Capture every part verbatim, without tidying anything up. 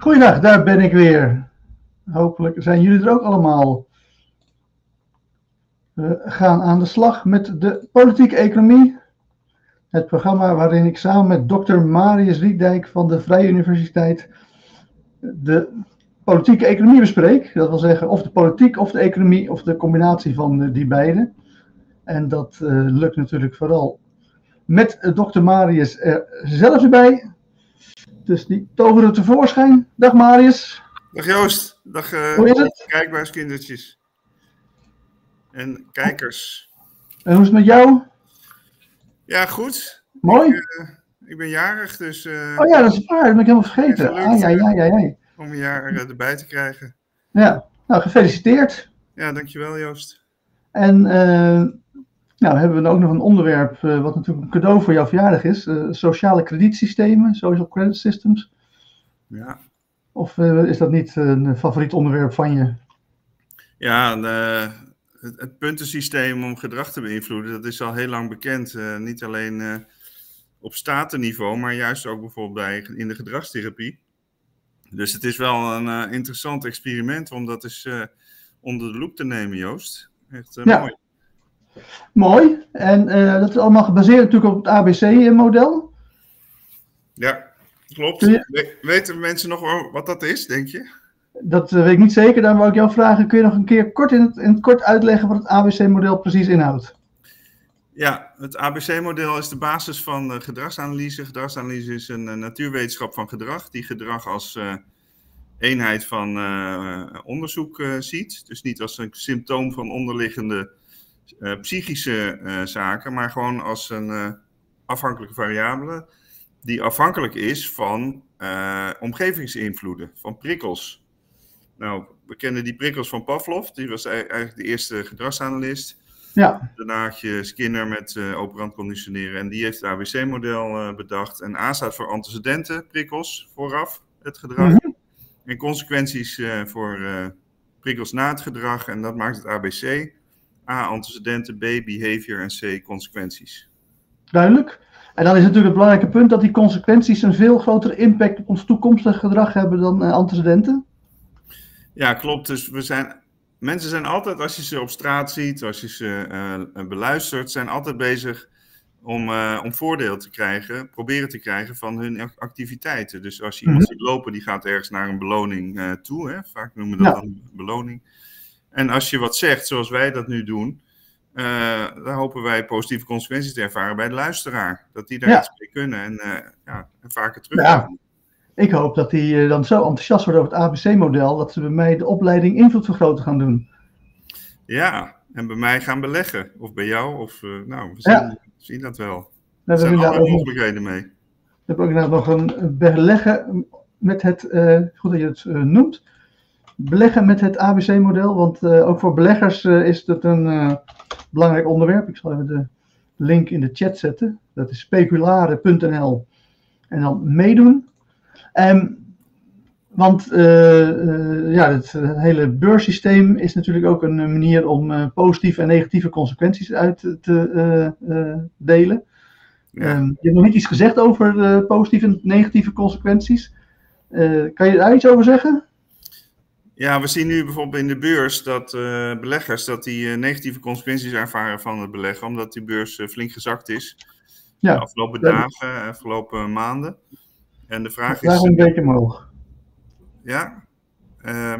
Goeiedag, daar ben ik weer. Hopelijk zijn jullie er ook allemaal. We gaan aan de slag met de politieke economie. Het programma waarin ik samen met dokter Marius Rietdijk van de Vrije Universiteit de politieke economie bespreek. Dat wil zeggen of de politiek of de economie of de combinatie van die beide. En dat uh, lukt natuurlijk vooral met uh, dokter Marius er zelf erbij. Dus die toveren tevoorschijn. Dag Marius. Dag Joost. Dag uh, hoe is het? kijkbuiskindertjes. En kijkers. En hoe is het met jou? Ja, goed. Mooi. Ik, uh, ik ben jarig, dus... Uh, oh ja, dat is waar. Dat ben ik helemaal vergeten. Gelukt, ah, ja, ja, ja, ja. Om een jaar uh, erbij te krijgen. Ja, nou gefeliciteerd. Ja, dankjewel Joost. En uh, nou hebben we ook nog een onderwerp uh, wat natuurlijk een cadeau voor jouw verjaardag is. Uh, sociale kredietsystemen, social credit systems. Ja. Of uh, is dat niet een favoriet onderwerp van je? Ja, de, het, het puntensysteem om gedrag te beïnvloeden, dat is al heel lang bekend. Uh, niet alleen uh, op statenniveau, maar juist ook bijvoorbeeld bij, in de gedragstherapie. Dus het is wel een uh, interessant experiment om dat eens uh, onder de loep te nemen, Joost. Echt uh, ja. mooi. Mooi. En uh, dat is allemaal gebaseerd natuurlijk op het A B C-model. Ja, klopt. Je... We, weten mensen nog wel wat dat is, denk je? Dat uh, weet ik niet zeker. Dan wou ik jou vragen, kun je nog een keer kort in het, in het kort uitleggen wat het A B C-model precies inhoudt? Ja, het A B C-model is de basis van uh, gedragsanalyse. Gedragsanalyse is een uh, natuurwetenschap van gedrag, die gedrag als uh, eenheid van uh, onderzoek uh, ziet. Dus niet als een symptoom van onderliggende uh, psychische uh, zaken, maar gewoon als een uh, afhankelijke variabele die afhankelijk is van uh, omgevingsinvloeden, van prikkels. Nou, we kennen die prikkels van Pavlov, die was eigenlijk de eerste gedragsanalist. Ja. Daarna had je Skinner met uh, operant conditioneren en die heeft het A B C-model uh, bedacht. En A staat voor antecedenten, prikkels, vooraf het gedrag. Mm-hmm. En consequenties uh, voor uh, prikkels na het gedrag en dat maakt het A B C. A, antecedenten, B, behavior en C, consequenties. Duidelijk. En dan is natuurlijk het belangrijke punt dat die consequenties een veel grotere impact op ons toekomstig gedrag hebben dan uh, antecedenten. Ja, klopt. Dus we zijn, mensen zijn altijd, als je ze op straat ziet, als je ze uh, beluistert, zijn altijd bezig om, uh, om voordeel te krijgen, proberen te krijgen van hun activiteiten. Dus als je iemand mm-hmm. ziet lopen, die gaat ergens naar een beloning uh, toe. Hè? Vaak noemen we dat ja. dan een beloning. En als je wat zegt, zoals wij dat nu doen, uh, dan hopen wij positieve consequenties te ervaren bij de luisteraar. Dat die daar ja. iets mee kunnen en, uh, ja, en vaker terugkomen. Ja. Ik hoop dat die uh, dan zo enthousiast worden over het A B C-model, dat ze bij mij de opleiding invloed vergroten gaan doen. Ja, en bij mij gaan beleggen. Of bij jou, of uh, nou, we zien, ja. zien dat wel. We er zijn allerlei nog, mogelijkheden mee. We hebben ook inderdaad nog een beleggen met het, uh, goed dat je het uh, noemt, beleggen met het A B C-model, want uh, ook voor beleggers uh, is het een uh, belangrijk onderwerp. Ik zal even de link in de chat zetten. Dat is speculare punt n l en dan meedoen. Um, want uh, uh, ja, het uh, hele beurssysteem is natuurlijk ook een manier om uh, positieve en negatieve consequenties uit te uh, uh, delen. Ja. Um, je hebt nog niet iets gezegd over uh, positieve en negatieve consequenties. Uh, kan je daar iets over zeggen? Ja, we zien nu bijvoorbeeld in de beurs dat uh, beleggers dat die uh, negatieve consequenties ervaren van het beleggen, omdat die beurs uh, flink gezakt is ja. de afgelopen ja. dagen, afgelopen maanden. En de vraag is... Daarom een beetje omhoog. Ja? Uh,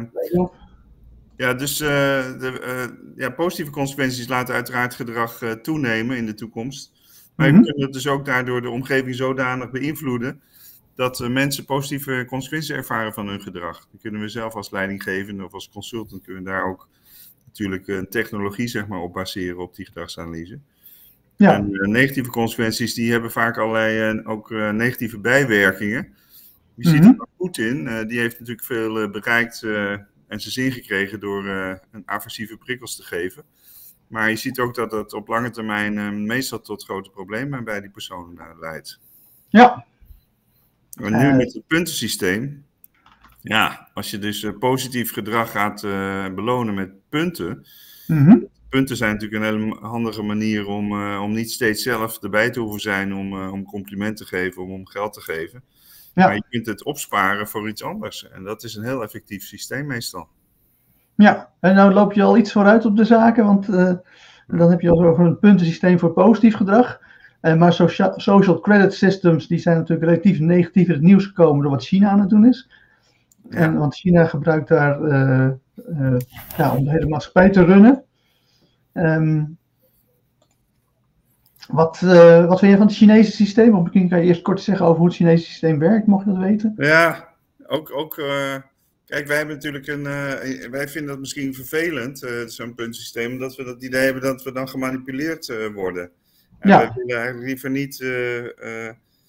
ja, dus uh, de uh, ja, positieve consequenties laten uiteraard gedrag uh, toenemen in de toekomst. Maar mm-hmm. we kunnen dus ook daardoor de omgeving zodanig beïnvloeden dat uh, mensen positieve consequenties ervaren van hun gedrag. Dan kunnen we zelf als leidinggevende of als consultant kunnen daar ook natuurlijk een technologie zeg maar, op baseren op die gedragsanalyse. Ja. En uh, negatieve consequenties die hebben vaak allerlei uh, ook uh, negatieve bijwerkingen. Je mm-hmm. ziet dat Poetin, uh, die heeft natuurlijk veel uh, bereikt uh, en zijn zin gekregen door uh, een aversieve prikkels te geven. Maar je ziet ook dat dat op lange termijn uh, meestal tot grote problemen bij die personen uh, leidt. Ja. En nu uh, met het puntensysteem, ja, als je dus uh, positief gedrag gaat uh, belonen met punten. Mm-hmm. Punten zijn natuurlijk een hele handige manier om, uh, om niet steeds zelf erbij te hoeven zijn om, uh, om complimenten te geven, om, om geld te geven. Ja. Maar je kunt het opsparen voor iets anders. En dat is een heel effectief systeem meestal. Ja, en nou loop je al iets vooruit op de zaken, want uh, dan heb je al over een puntensysteem voor positief gedrag. Uh, maar socia social credit systems, die zijn natuurlijk relatief negatief in het nieuws gekomen door wat China aan het doen is. Ja. En, want China gebruikt daar uh, uh, ja, om de hele maatschappij te runnen. Um, wat, uh, wat vind je van het Chinese systeem? Of misschien kan je eerst kort zeggen over hoe het Chinese systeem werkt, mocht je dat weten? Ja, ook... ook uh... Kijk, wij hebben natuurlijk een. Uh, wij vinden dat misschien vervelend, uh, zo'n puntsysteem, omdat we dat idee hebben dat we dan gemanipuleerd uh, worden. En ja. We willen eigenlijk liever niet uh, uh,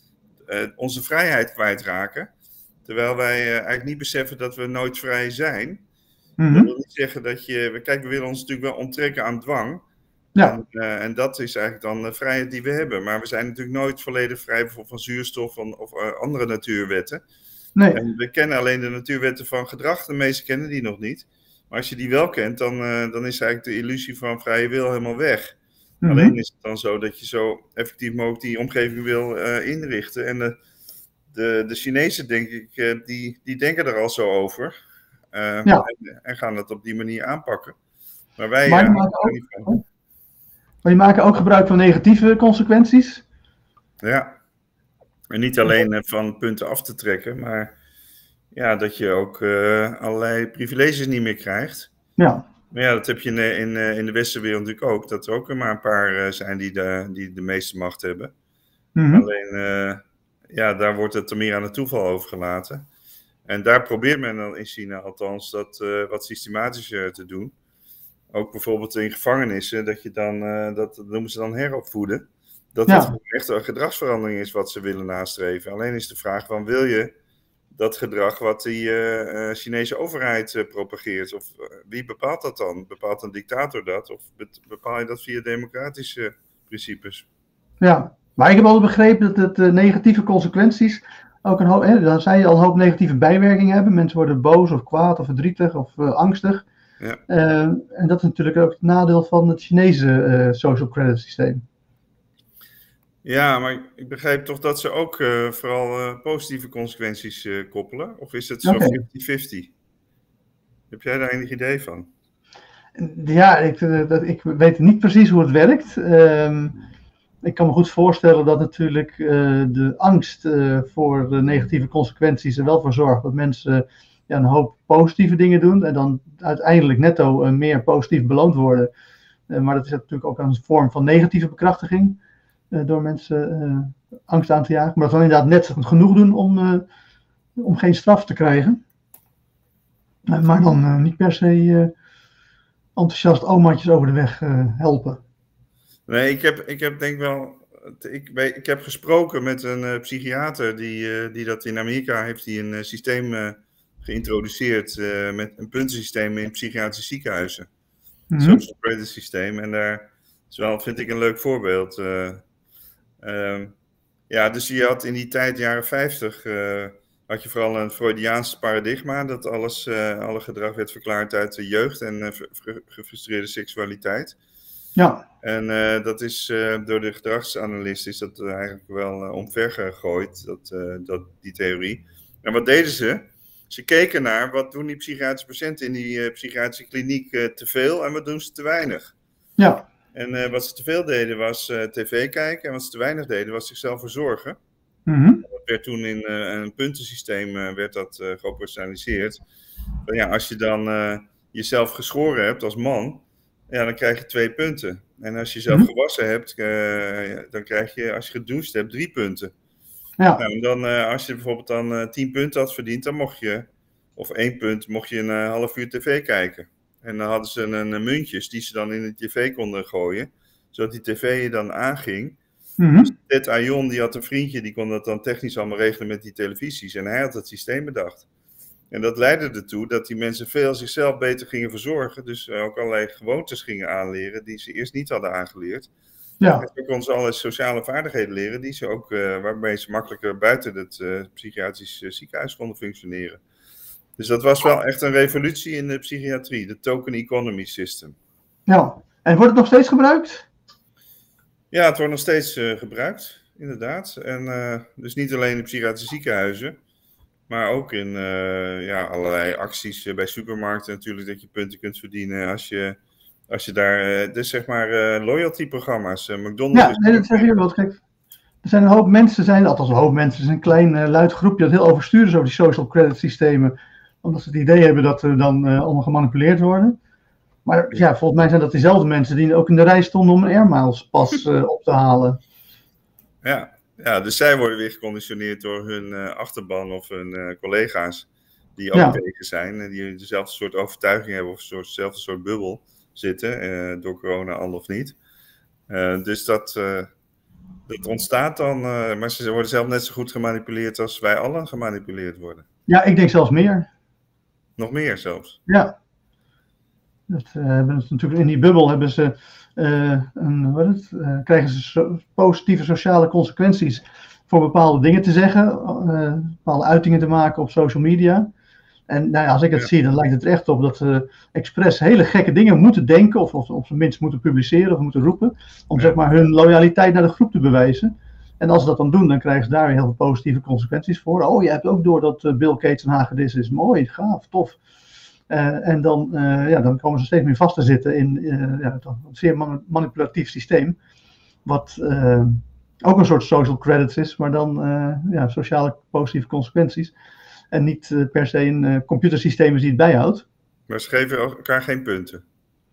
uh, onze vrijheid kwijtraken. Terwijl wij uh, eigenlijk niet beseffen dat we nooit vrij zijn. Mm-hmm. Dat wil niet zeggen dat je. Kijk, we willen ons natuurlijk wel onttrekken aan dwang. Ja. En, uh, en dat is eigenlijk dan de vrijheid die we hebben. Maar we zijn natuurlijk nooit volledig vrij bijvoorbeeld van zuurstof van, of uh, andere natuurwetten. Nee. En we kennen alleen de natuurwetten van gedrag, de meesten kennen die nog niet. Maar als je die wel kent, dan, uh, dan is eigenlijk de illusie van vrije wil helemaal weg. Mm-hmm. Alleen is het dan zo dat je zo effectief mogelijk die omgeving wil uh, inrichten. En de, de, de Chinezen, denk ik, uh, die, die denken er al zo over. Uh, ja. en, en gaan dat op die manier aanpakken. Maar wij maar, uh, maken ook, niet van. maar die maken ook gebruik van negatieve consequenties. Ja. En niet alleen uh, van punten af te trekken, maar ja, dat je ook uh, allerlei privileges niet meer krijgt. Ja. Maar ja, dat heb je in, in, in de westerse wereld natuurlijk ook. Dat er ook maar een paar uh, zijn die de, die de meeste macht hebben. Mm-hmm. Alleen, uh, ja, daar wordt het er meer aan het toeval overgelaten. En daar probeert men dan in China althans dat uh, wat systematischer te doen. Ook bijvoorbeeld in gevangenissen, dat je dan, uh, dat noemen ze dan heropvoeden. Dat ja. het echt een gedragsverandering is wat ze willen nastreven. Alleen is de vraag van, wil je dat gedrag wat die uh, Chinese overheid uh, propageert? Of uh, wie bepaalt dat dan? Bepaalt een dictator dat? Of bepaal je dat via democratische principes? Ja, maar ik heb altijd begrepen dat het uh, negatieve consequenties ook een hoop, hè, dan zei je al een hoop negatieve bijwerkingen hebben. Mensen worden boos of kwaad of verdrietig of uh, angstig. Ja. Uh, en dat is natuurlijk ook het nadeel van het Chinese uh, social credit systeem. Ja, maar ik begrijp toch dat ze ook uh, vooral uh, positieve consequenties uh, koppelen? Of is het zo vijftig vijftig? Heb jij daar enig idee van? Ja, ik, uh, dat, ik weet niet precies hoe het werkt. Uh, ik kan me goed voorstellen dat natuurlijk uh, de angst uh, voor de negatieve consequenties er wel voor zorgt dat mensen uh, ja, een hoop positieve dingen doen en dan uiteindelijk netto uh, meer positief beloond worden. Uh, maar dat is natuurlijk ook een vorm van negatieve bekrachtiging. Door mensen uh, angst aan te jagen. Maar dat dan inderdaad net genoeg doen om, uh, om geen straf te krijgen. Uh, maar dan uh, niet per se uh, enthousiast omaatjes over de weg uh, helpen. Nee, ik heb, ik heb denk wel... Ik, ik heb gesproken met een uh, psychiater die, uh, die dat in Amerika heeft. Die een uh, systeem uh, geïntroduceerd uh, met een puntensysteem in psychiatrische ziekenhuizen. Mm-hmm. Een social credit systeem. En daar is wel, vind ik, een leuk voorbeeld. Uh, Uh, ja, dus je had in die tijd, jaren vijftig, uh, had je vooral een Freudiaans paradigma, dat alles, uh, alle gedrag werd verklaard uit de jeugd en uh, gefrustreerde seksualiteit. Ja. En uh, dat is uh, door de gedragsanalist is dat uh, eigenlijk wel uh, omver gegooid, dat, uh, dat, die theorie. En wat deden ze? Ze keken naar wat doen die psychiatrische patiënten in die uh, psychiatrische kliniek uh, te veel en wat doen ze te weinig. Ja. En uh, wat ze te veel deden was uh, tv kijken en wat ze te weinig deden was zichzelf verzorgen. Mm-hmm. Dat werd toen in uh, een puntensysteem uh, werd dat uh, gepersonaliseerd. Maar ja, als je dan uh, jezelf geschoren hebt als man, ja, dan krijg je twee punten. En als je jezelf mm-hmm. gewassen hebt, uh, dan krijg je, als je gedoucht hebt, drie punten. Ja. Nou, en dan, uh, als je bijvoorbeeld dan uh, tien punten had verdiend, dan mocht je, of één punt, mocht je een uh, half uur tv kijken. En dan hadden ze een, een muntjes die ze dan in de tv konden gooien, zodat die tv dan aanging. Mm-hmm. Dus Ted Aion, die had een vriendje, die kon dat dan technisch allemaal regelen met die televisies. En hij had het systeem bedacht. En dat leidde ertoe dat die mensen veel zichzelf beter gingen verzorgen. Dus ook allerlei gewoontes gingen aanleren die ze eerst niet hadden aangeleerd. Ja. En zo konden ze allerlei sociale vaardigheden leren, die ze ook, uh, waarmee ze makkelijker buiten het uh, psychiatrisch uh, ziekenhuis konden functioneren. Dus dat was wel echt een revolutie in de psychiatrie, de token economy system. Ja, en wordt het nog steeds gebruikt? Ja, het wordt nog steeds uh, gebruikt. inderdaad. En uh, dus niet alleen in psychiatrische ziekenhuizen, maar ook in uh, ja, allerlei acties uh, bij supermarkten natuurlijk, dat je punten kunt verdienen als je, als je daar, uh, dus zeg maar uh, loyalty-programma's, uh, McDonald's... Ja, nee, dat zeg je wel. Kijk, er zijn een hoop mensen, zijn, althans een hoop mensen, er is een klein uh, luid groepje dat heel overstuur is over die social credit systemen, omdat ze het idee hebben dat er dan uh, allemaal gemanipuleerd worden. Maar ja, volgens mij zijn dat diezelfde mensen die ook in de rij stonden om een Air Miles pas uh, op te halen. Ja, ja, dus zij worden weer geconditioneerd door hun uh, achterban of hun uh, collega's die ook ja. tegen zijn. En die dezelfde soort overtuiging hebben of dezelfde soort bubbel zitten, uh, door corona al of niet. Uh, dus dat, uh, dat ontstaat dan, uh, maar ze worden zelf net zo goed gemanipuleerd als wij allen gemanipuleerd worden. Ja, ik denk zelfs meer. Nog meer zelfs? Ja. Dat uh, hebben ze natuurlijk in die bubbel hebben ze, uh, een, wat het, uh, krijgen ze so positieve sociale consequenties voor bepaalde dingen te zeggen, uh, bepaalde uitingen te maken op social media. En nou ja, als ik het ja. zie, dan lijkt het er echt op dat ze expres hele gekke dingen moeten denken, of, of op zijn minst moeten publiceren of moeten roepen, om ja. zeg maar hun loyaliteit naar de groep te bewijzen. En als ze dat dan doen, dan krijgen ze daar weer heel veel positieve consequenties voor. Oh, je hebt ook door dat uh, Bill Gates een hagedis is. Mooi, gaaf, tof. Uh, en dan, uh, ja, dan komen ze steeds meer vast te zitten in uh, ja, een zeer man manipulatief systeem. Wat uh, ook een soort social credits is, maar dan uh, ja, sociale positieve consequenties. En niet uh, per se een uh, computersysteem die het bijhoudt. Maar ze geven elkaar geen punten?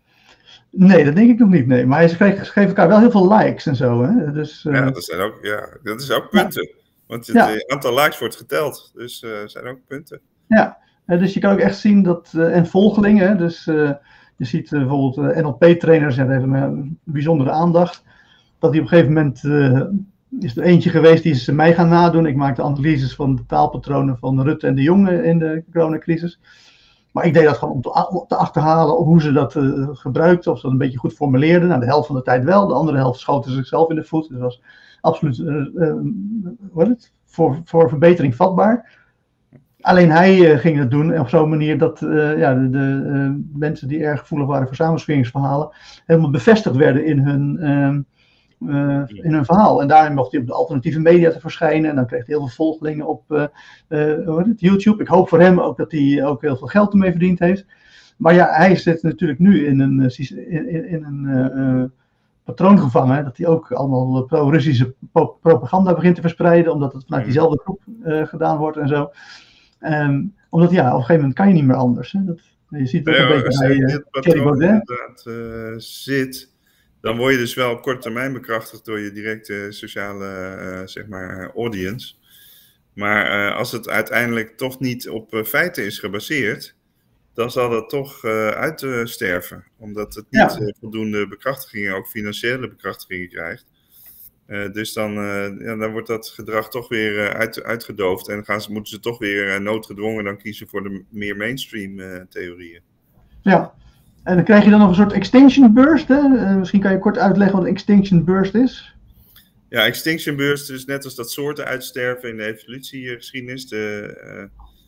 Nee, dat denk ik nog niet. Nee. Maar ze geven, ze geven elkaar wel heel veel likes en zo. Hè? Dus, uh, ja, dat zijn ook, ja, dat is ook punten. Ja. Want het ja. aantal likes wordt geteld. Dus uh, zijn ook punten. Ja. Uh, dus je kan ook echt zien dat, uh, en volgelingen, dus uh, je ziet uh, bijvoorbeeld uh, N L P-trainers, ja, hebben een bijzondere aandacht, dat die op een gegeven moment, uh, is er eentje geweest die ze mij gaan nadoen. Ik maakte analyses van de taalpatronen van Rutte en de Jonge in de coronacrisis. Maar ik deed dat gewoon om te, om te achterhalen op hoe ze dat uh, gebruikten, of ze dat een beetje goed formuleerden. Nou, de helft van de tijd wel, de andere helft schoten ze zichzelf in de voet. Dus dat was absoluut uh, uh, wat is het? Voor, voor verbetering vatbaar. Alleen hij uh, ging het doen op zo'n manier dat uh, ja, de, de uh, mensen die erg gevoelig waren voor samensweringsverhalen helemaal bevestigd werden in hun, uh, uh, in hun verhaal. En daarin mocht hij op de alternatieve media te verschijnen en dan kreeg hij heel veel volgelingen op uh, uh, hoe heet het, YouTube. Ik hoop voor hem ook dat hij ook heel veel geld ermee verdiend heeft. Maar ja, hij zit natuurlijk nu in een, in, in een uh, patroon gevangen, dat hij ook allemaal pro-Russische propaganda begint te verspreiden, omdat het vanuit diezelfde groep uh, gedaan wordt en zo. Um, omdat ja, op een gegeven moment kan je niet meer anders. Hè? Dat, je ziet dat ja, een beetje als je in dit patroon inderdaad uh, zit, dan word je dus wel op korte termijn bekrachtigd door je directe sociale uh, zeg maar audience. Maar uh, als het uiteindelijk toch niet op uh, feiten is gebaseerd, dan zal dat toch uh, uitsterven. Omdat het niet ja. uh, voldoende bekrachtigingen, ook financiële bekrachtigingen krijgt. Uh, dus dan, uh, ja, dan wordt dat gedrag toch weer uh, uit, uitgedoofd en gaan ze, moeten ze toch weer uh, noodgedwongen dan kiezen voor de meer mainstream uh, theorieën. Ja, en dan krijg je dan nog een soort extinction burst. Hè? Uh, misschien kan je kort uitleggen wat een extinction burst is. Ja, extinction burst is net als dat soorten uitsterven in de evolutiegeschiedenis. De, uh,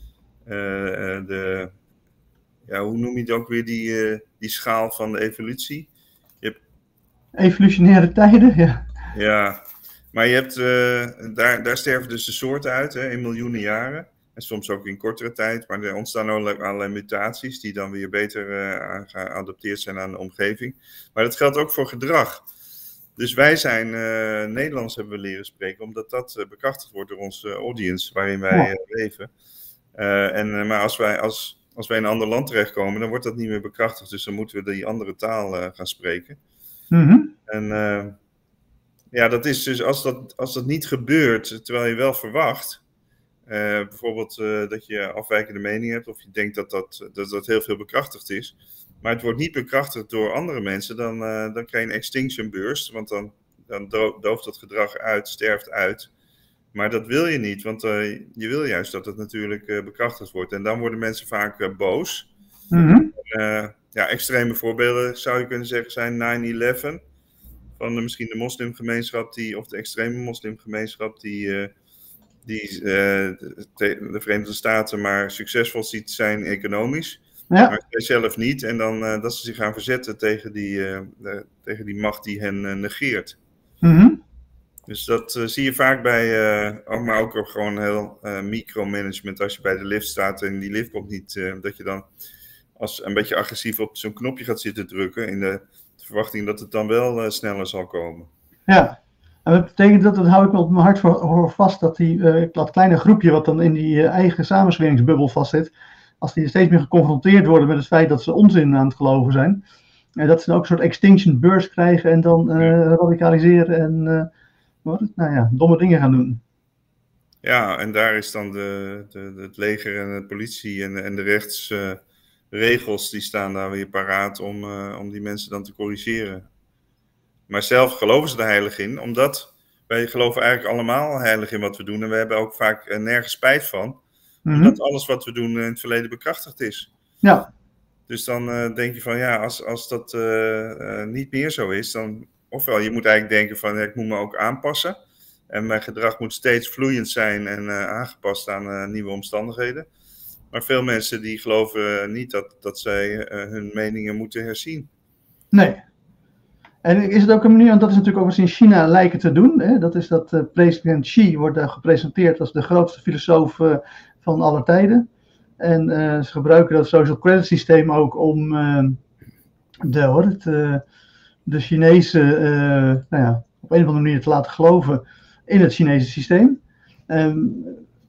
uh, de, ja, hoe noem je het ook weer, die, uh, die schaal van de evolutie? Je hebt... Evolutionaire tijden, ja. Ja, maar je hebt, uh, daar, daar sterven dus de soorten uit hè, in miljoenen jaren. En soms ook in kortere tijd. Maar er ontstaan allerlei, allerlei mutaties die dan weer beter uh, geadapteerd zijn aan de omgeving. Maar dat geldt ook voor gedrag. Dus wij zijn, uh, Nederlands hebben we leren spreken, omdat dat uh, bekrachtigd wordt door onze audience waarin wij ja. uh, leven. Uh, en, uh, maar als wij, als, als wij in een ander land terechtkomen, dan wordt dat niet meer bekrachtigd. Dus dan moeten we die andere taal uh, gaan spreken. Mm-hmm. En... Uh, Ja, dat is dus als dat, als dat niet gebeurt, terwijl je wel verwacht, uh, bijvoorbeeld uh, dat je afwijkende mening hebt of je denkt dat dat, dat dat heel veel bekrachtigd is, maar het wordt niet bekrachtigd door andere mensen, dan, uh, dan krijg je een extinction burst, want dan, dan dooft dat gedrag uit, sterft uit. Maar dat wil je niet, want uh, je wil juist dat het natuurlijk uh, bekrachtigd wordt. En dan worden mensen vaak uh, boos. Mm-hmm. uh, ja, extreme voorbeelden zou je kunnen zeggen zijn nine eleven. Van de, misschien de moslimgemeenschap, die, of de extreme moslimgemeenschap, die, uh, die uh, de, de Verenigde Staten maar succesvol ziet zijn economisch, ja. maar zij zelf niet. En dan uh, dat ze zich gaan verzetten tegen die, uh, de, tegen die macht die hen uh, negeert. Mm-hmm. Dus dat uh, zie je vaak bij, uh, ook, maar ook gewoon heel uh, micromanagement. Als je bij de lift staat en die lift komt niet, uh, dat je dan als een beetje agressief op zo'n knopje gaat zitten drukken. In de verwachting dat het dan wel uh, sneller zal komen. Ja, en dat betekent dat, dat hou ik me op mijn hart voor, voor vast, dat die, uh, dat kleine groepje wat dan in die uh, eigen samensweringsbubbel vastzit, als die steeds meer geconfronteerd worden met het feit dat ze onzin aan het geloven zijn, en dat ze dan ook een soort extinction burst krijgen en dan uh, radicaliseren en uh, wat, nou ja, domme dingen gaan doen. Ja, en daar is dan de, de, het leger en de politie en, en de rechtsregels, uh, die staan daar weer paraat om, uh, om die mensen dan te corrigeren. Maar zelf geloven ze er heilig in, omdat wij geloven eigenlijk allemaal heilig in wat we doen. En we hebben ook vaak uh, nergens spijt van, mm-hmm. omdat alles wat we doen in het verleden bekrachtigd is. Ja. Dus dan uh, denk je van ja, als, als dat uh, uh, niet meer zo is, dan ofwel je moet eigenlijk denken van ja, ik moet me ook aanpassen. En mijn gedrag moet steeds vloeiend zijn en uh, aangepast aan uh, nieuwe omstandigheden. Maar veel mensen die geloven niet dat, dat zij uh, hun meningen moeten herzien. Nee. En is het ook een manier, want dat is natuurlijk ook wat ze in China lijken te doen. Hè? Dat is dat uh, president Xi wordt daar gepresenteerd als de grootste filosoof uh, van alle tijden. En uh, ze gebruiken dat social credit systeem ook om uh, de, hoor, het, uh, de Chinese uh, nou ja, op een of andere manier te laten geloven in het Chinese systeem. Um,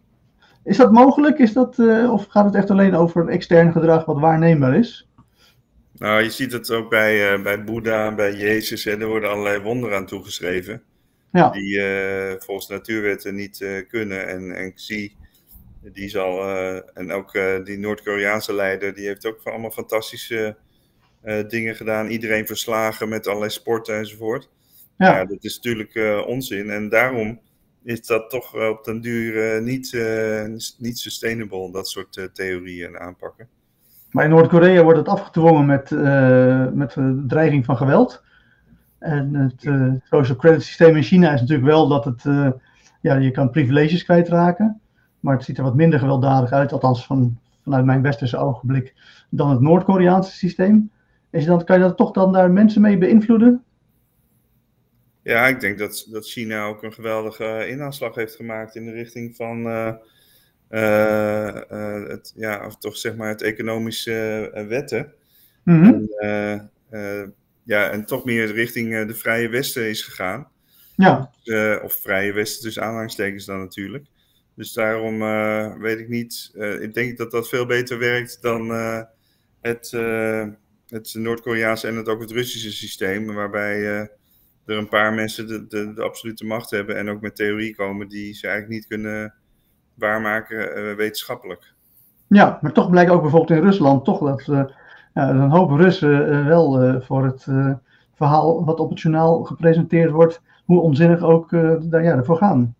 is dat mogelijk? Is dat, uh, of gaat het echt alleen over extern gedrag wat waarneembaar is? Nou, je ziet het ook bij, uh, bij Boeddha, bij Jezus. Hè, er worden allerlei wonderen aan toegeschreven. Ja. Die uh, volgens natuurwetten niet uh, kunnen. En, en Xi, die zal, uh, en ook uh, die Noord-Koreaanse leider, die heeft ook allemaal fantastische uh, dingen gedaan. Iedereen verslagen met allerlei sporten enzovoort. Ja, ja dat is natuurlijk uh, onzin. En daarom is dat toch uh, op den duur uh, niet, uh, niet sustainable, dat soort uh, theorieën en aanpakken. Maar in Noord-Korea wordt het afgedwongen met, uh, met de dreiging van geweld. En het uh, social credit systeem in China is natuurlijk wel dat het, uh, ja, je kan privileges kwijtraken. Maar het ziet er wat minder gewelddadig uit, althans van, vanuit mijn westerse ogenblik, dan het Noord-Koreaanse systeem. Is dan, kan je dat toch dan daar mensen mee beïnvloeden? Ja, ik denk dat, dat China ook een geweldige inaanslag heeft gemaakt in de richting van uh, uh, uh, het, ja, of toch zeg maar het economische uh, wetten. Mm-hmm. En, uh, uh, ja, en toch meer richting uh, de Vrije Westen is gegaan. Ja. Uh, of Vrije Westen, dus aanhalingstekens dan natuurlijk. Dus daarom uh, weet ik niet, uh, ik denk dat dat veel beter werkt dan uh, het, uh, het Noord-Koreaanse en het, ook het Russische systeem, waarbij uh, er een paar mensen de, de, de absolute macht hebben en ook met theorie komen die ze eigenlijk niet kunnen waarmaken uh, wetenschappelijk. Ja, maar toch blijkt ook bijvoorbeeld in Rusland toch dat uh, ja, een hoop Russen uh, wel uh, voor het uh, verhaal wat op het journaal gepresenteerd wordt, hoe onzinnig ook uh, daar, ja, ervoor gaan.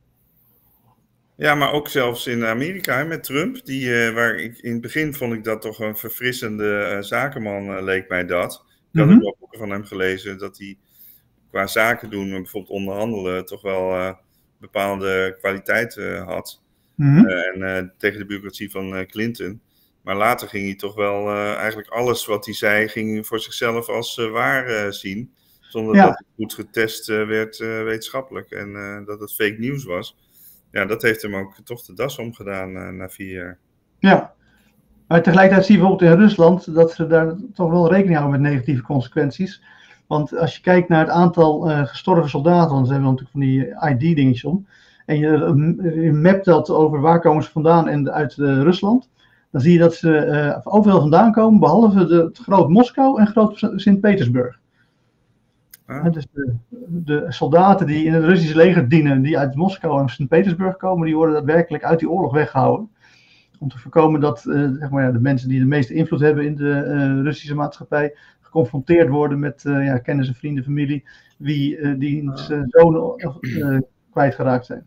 Ja, maar ook zelfs in Amerika met Trump, die, uh, waar ik in het begin vond ik dat toch een verfrissende uh, zakenman, uh, leek mij dat. Ik had mm-hmm. ook wel boeken van hem gelezen, dat hij qua zaken doen, bijvoorbeeld onderhandelen, toch wel uh, bepaalde kwaliteiten uh, had. Mm-hmm. Uh, en uh, tegen de bureaucratie van uh, Clinton. Maar later ging hij toch wel uh, eigenlijk alles wat hij zei, ging voor zichzelf als uh, waar uh, zien. Zonder ja. dat het goed getest uh, werd uh, wetenschappelijk en uh, dat het fake nieuws was. Ja, dat heeft hem ook toch de das omgedaan uh, na vier jaar. Ja, maar tegelijkertijd zie je bijvoorbeeld in Rusland dat ze daar toch wel rekening houden met negatieve consequenties. Want als je kijkt naar het aantal uh, gestorven soldaten, want ze hebben natuurlijk van die I D-dingetjes om. En je, je mapt dat over waar komen ze vandaan en uit uh, Rusland. Dan zie je dat ze uh, overal vandaan komen, behalve de, het groot Moskou en groot Sint-Petersburg. Ah. Dus de, de soldaten die in het Russische leger dienen, die uit Moskou en Sint-Petersburg komen, die worden daadwerkelijk uit die oorlog weggehouden. Om te voorkomen dat uh, zeg maar, ja, de mensen die de meeste invloed hebben in de uh, Russische maatschappij geconfronteerd worden met uh, ja, kennissen, vrienden, familie, wie uh, die ah. uh, zonen uh, kwijtgeraakt zijn.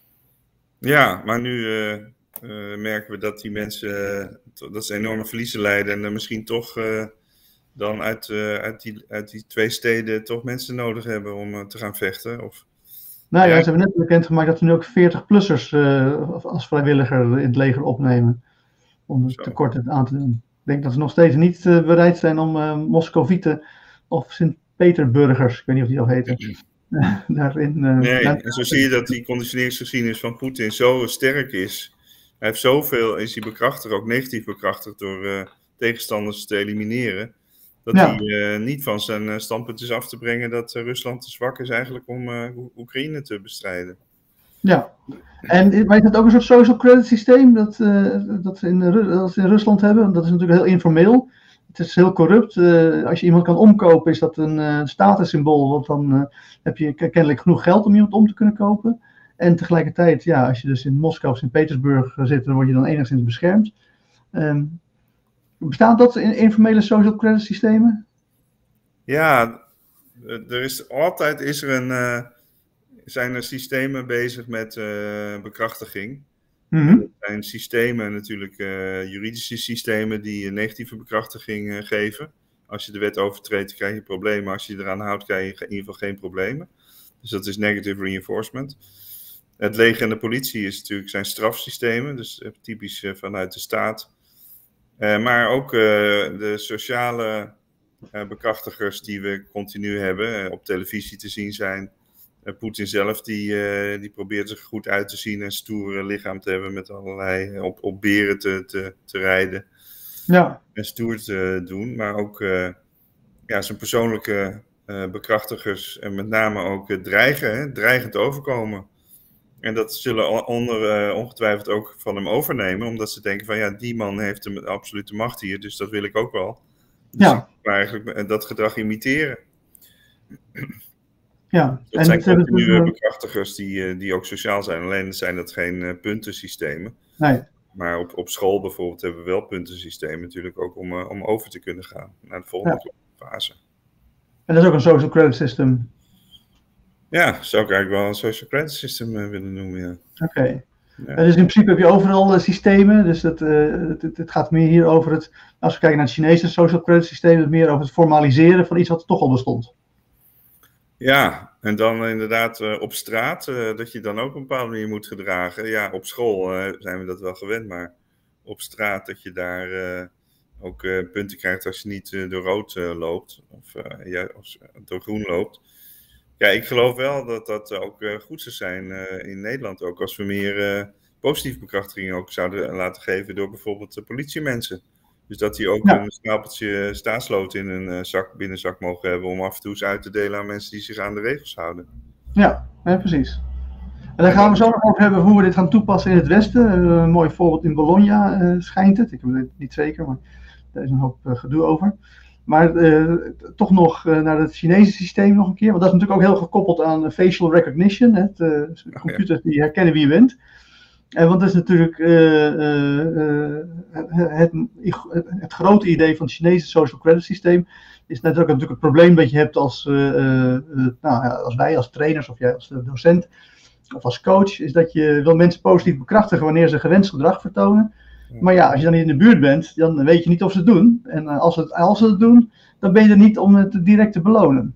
Ja, maar nu uh, uh, merken we dat die mensen, uh, dat ze enorme verliezen lijden en uh, misschien toch uh, dan uit, uh, uit, die, uit die twee steden toch mensen nodig hebben om uh, te gaan vechten. Of, nou ja, ja, ze hebben net bekendgemaakt dat ze nu ook veertig-plussers uh, als vrijwilliger in het leger opnemen. Om het tekort aan te doen. Ik denk dat ze nog steeds niet uh, bereid zijn om uh, Moscovieten of Sint-Peterburgers, ik weet niet of die al heten, uh, daarin... Uh, nee, daar... en zo zie je dat die conditioneringsgeschiedenis van Poetin zo sterk is. Hij heeft zoveel, is hij bekrachtigd, ook negatief bekrachtigd door uh, tegenstanders te elimineren. Dat ja. hij uh, niet van zijn uh, standpunt is af te brengen dat uh, Rusland te zwak is eigenlijk om uh, Oekraïne te bestrijden. Ja, en maar is het ook een soort social credit systeem dat, uh, dat, ze in, dat ze in Rusland hebben? Dat is natuurlijk heel informeel. Het is heel corrupt. Uh, als je iemand kan omkopen is dat een uh, statussymbool, want dan uh, heb je kennelijk genoeg geld om iemand om te kunnen kopen. En tegelijkertijd, ja, als je dus in Moskou of Sint-Petersburg zit, dan word je dan enigszins beschermd. Um, bestaat dat in informele social credit systemen? Ja, er is altijd is er een, uh, zijn er systemen bezig met uh, bekrachtiging. Mm-hmm. Er zijn systemen natuurlijk, uh, juridische systemen die negatieve bekrachtiging uh, geven. Als je de wet overtreedt, krijg je problemen. Als je je eraan houdt, krijg je in ieder geval geen problemen. Dus dat is negative reinforcement. Het leger en de politie is natuurlijk, zijn strafsystemen, dus uh, typisch uh, vanuit de staat. Uh, maar ook uh, de sociale uh, bekrachtigers die we continu hebben, uh, op televisie te zien zijn. Uh, Poetin zelf, die, uh, die probeert zich goed uit te zien en stoere lichaam te hebben met allerlei, uh, op, op beren te, te, te rijden. Ja. En stoer te doen, maar ook uh, ja, zijn persoonlijke uh, bekrachtigers en met name ook uh, dreigen, hè, dreigend overkomen. En dat zullen onder, uh, ongetwijfeld ook van hem overnemen, omdat ze denken van ja, die man heeft de absolute macht hier, dus dat wil ik ook wel. Dus ja. ik wil eigenlijk dat gedrag imiteren. Ja. Dat en zijn continue bekrachtigers die, die ook sociaal zijn, alleen zijn dat geen uh, puntensystemen. Nee. Maar op, op school bijvoorbeeld hebben we wel puntensystemen natuurlijk ook om, uh, om over te kunnen gaan naar de volgende ja. fase. En dat is ook een social credit system. Ja, zou ik eigenlijk wel een social credit system uh, willen noemen, ja. Oké. Okay. Ja. Dus in principe heb je overal uh, systemen, dus het, uh, het, het gaat meer hier over het, als we kijken naar het Chinese social credit systeem, het meer over het formaliseren van iets wat toch al bestond. Ja, en dan inderdaad uh, op straat, uh, dat je dan ook op een bepaalde manier moet gedragen. Ja, op school uh, zijn we dat wel gewend, maar op straat dat je daar uh, ook uh, punten krijgt als je niet uh, door rood uh, loopt, of, uh, ja, of door groen loopt. Ja, ik geloof wel dat dat ook uh, goed zou zijn uh, in Nederland ook, als we meer uh, positieve bekrachtiging ook zouden laten geven door bijvoorbeeld de politiemensen. Dus dat die ook ja. een stapeltje staatslood in een uh, zak, binnenzak mogen hebben om af en toe eens uit te delen aan mensen die zich aan de regels houden. Ja, ja precies. En daar gaan we zo nog over hebben hoe we dit gaan toepassen in het Westen. Uh, een mooi voorbeeld in Bologna uh, schijnt het. Ik weet het niet zeker, maar daar is een hoop uh, gedoe over. Maar uh, toch nog uh, naar het Chinese systeem nog een keer. Want dat is natuurlijk ook heel gekoppeld aan uh, facial recognition. Hè? Het, uh, de computers die herkennen wie je bent. En want dat is natuurlijk uh, uh, uh, het, het, het grote idee van het Chinese social credit systeem. Is net ook natuurlijk het probleem dat je hebt als, uh, uh, nou, als wij als trainers of jij als docent of als coach. Is dat je wil mensen positief bekrachtigen wanneer ze gewenst gedrag vertonen. Maar ja, als je dan niet in de buurt bent, dan weet je niet of ze het doen. En als ze het, als ze het doen, dan ben je er niet om het direct te belonen.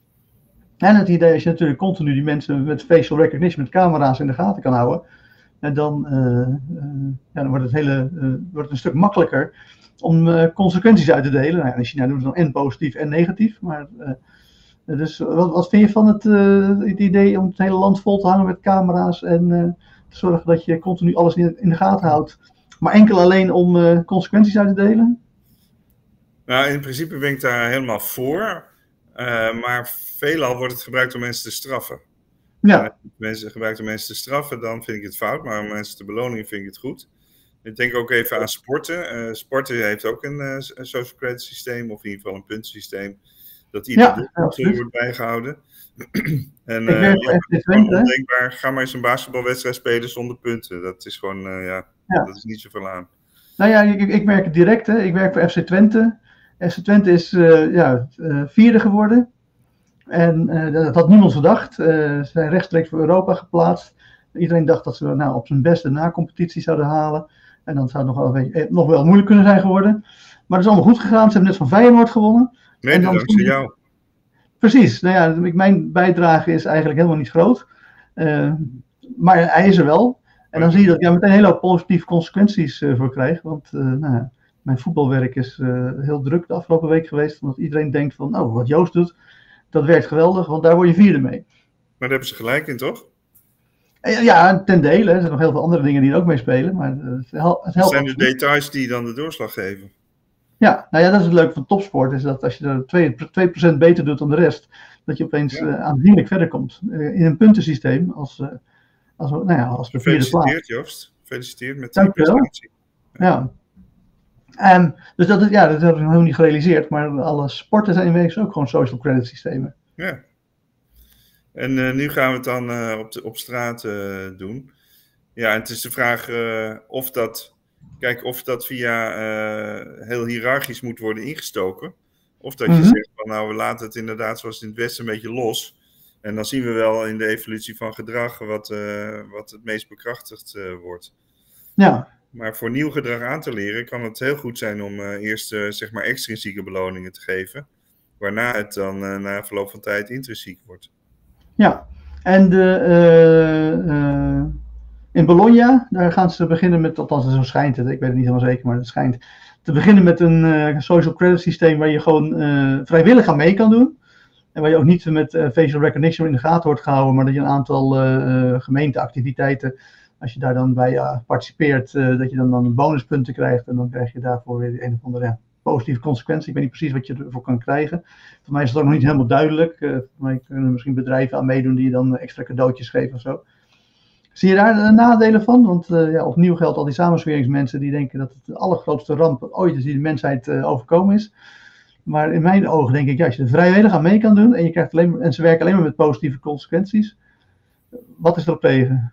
En het idee is je natuurlijk continu die mensen met facial recognition, met camera's in de gaten kan houden. En dan, uh, uh, ja, dan wordt het, hele, uh, wordt het een stuk makkelijker om uh, consequenties uit te delen. Nou ja, in China doen ze dan en positief en negatief. Maar, uh, dus wat, wat vind je van het, uh, het idee om het hele land vol te hangen met camera's en uh, te zorgen dat je continu alles in, in de gaten houdt? Maar enkel alleen om uh, consequenties uit te delen? Nou, in principe ben ik daar helemaal voor. Uh, maar veelal wordt het gebruikt om mensen te straffen. Ja. Als mensen gebruikt om mensen te straffen, dan vind ik het fout. Maar om mensen te belonen vind ik het goed. Ik denk ook even aan sporten. Uh, sporten heeft ook een, uh, een social credit systeem. Of in ieder geval een puntensysteem. Dat ieder ja, doelpunt ja, wordt bijgehouden. En uh, ja, ondenkbaar, ga maar eens een basketbalwedstrijd spelen zonder punten. Dat is gewoon, uh, ja, ja, dat is niet zoveel aan. Nou ja, ik, ik werk het direct. Hè. Ik werk voor F C Twente. F C Twente is uh, ja, uh, vierde geworden. En uh, dat had niemand verdacht. Uh, ze zijn rechtstreeks voor Europa geplaatst. Iedereen dacht dat ze nou, op zijn beste na-competitie zouden halen. En dan zou het nog wel, eh, nog wel moeilijk kunnen zijn geworden. Maar het is allemaal goed gegaan. Ze hebben net van Feyenoord gewonnen. Nee, dat dankzij jou. Precies. Nou ja, mijn bijdrage is eigenlijk helemaal niet groot. Uh, maar hij is er wel. En dan zie je dat ik ja, meteen hele positieve consequenties uh, voor krijg. Want uh, nou, mijn voetbalwerk is uh, heel druk de afgelopen week geweest. Omdat iedereen denkt van, nou, wat Joost doet, dat werkt geweldig. Want daar word je vierde mee. daar hebben ze gelijk in, toch? Ja, ten dele. Er zijn nog heel veel andere dingen die er ook mee spelen. Maar het, hel het helpt. Dat zijn de details die dan de doorslag geven. Ja, nou ja, dat is het leuke van topsport. Is dat als je er twee procent beter doet dan de rest, dat je opeens ja. uh, aanzienlijk verder komt. Uh, in een puntensysteem als, uh, als, nou ja, als de vierde plaats. Gefeliciteerd, Joost. Gefeliciteerd met de prestatie. Ja. Um, dus dat, ja, dat hebben we nog niet gerealiseerd. Maar alle sporten zijn in wezen ook gewoon social credit systemen. Ja. En uh, nu gaan we het dan uh, op, de, op straat uh, doen. Ja, en het is de vraag uh, of dat... Kijk, of dat via uh, heel hiërarchisch moet worden ingestoken. Of dat je mm-hmm. zegt van nou, we laten het inderdaad zoals in het Westen een beetje los. En dan zien we wel in de evolutie van gedrag wat, uh, wat het meest bekrachtigd uh, wordt. Ja. Maar voor nieuw gedrag aan te leren kan het heel goed zijn om uh, eerst uh, zeg maar extrinsieke beloningen te geven. Waarna het dan uh, na verloop van tijd intrinsiek wordt. Ja, en de... Uh, uh... In Bologna, daar gaan ze beginnen met, althans zo schijnt het, ik weet het niet helemaal zeker, maar het schijnt te beginnen met een uh, social credit systeem waar je gewoon uh, vrijwillig aan mee kan doen. En waar je ook niet met uh, facial recognition in de gaten wordt gehouden, maar dat je een aantal uh, gemeenteactiviteiten, als je daar dan bij uh, participeert, uh, dat je dan, dan bonuspunten krijgt en dan krijg je daarvoor weer een of andere ja, positieve consequentie. Ik weet niet precies wat je ervoor kan krijgen. Voor mij is het ook nog niet helemaal duidelijk. Uh, voor mij kunnen er misschien bedrijven aan meedoen die je dan extra cadeautjes geven of zo. Zie je daar de nadelen van? Want uh, ja, opnieuw geldt al die samensweringsmensen die denken dat het de allergrootste ramp ooit is die de mensheid uh, overkomen is. Maar in mijn ogen denk ik, ja, als je er vrijwillig aan mee kan doen en, je krijgt alleen, en ze werken alleen maar met positieve consequenties, wat is erop tegen?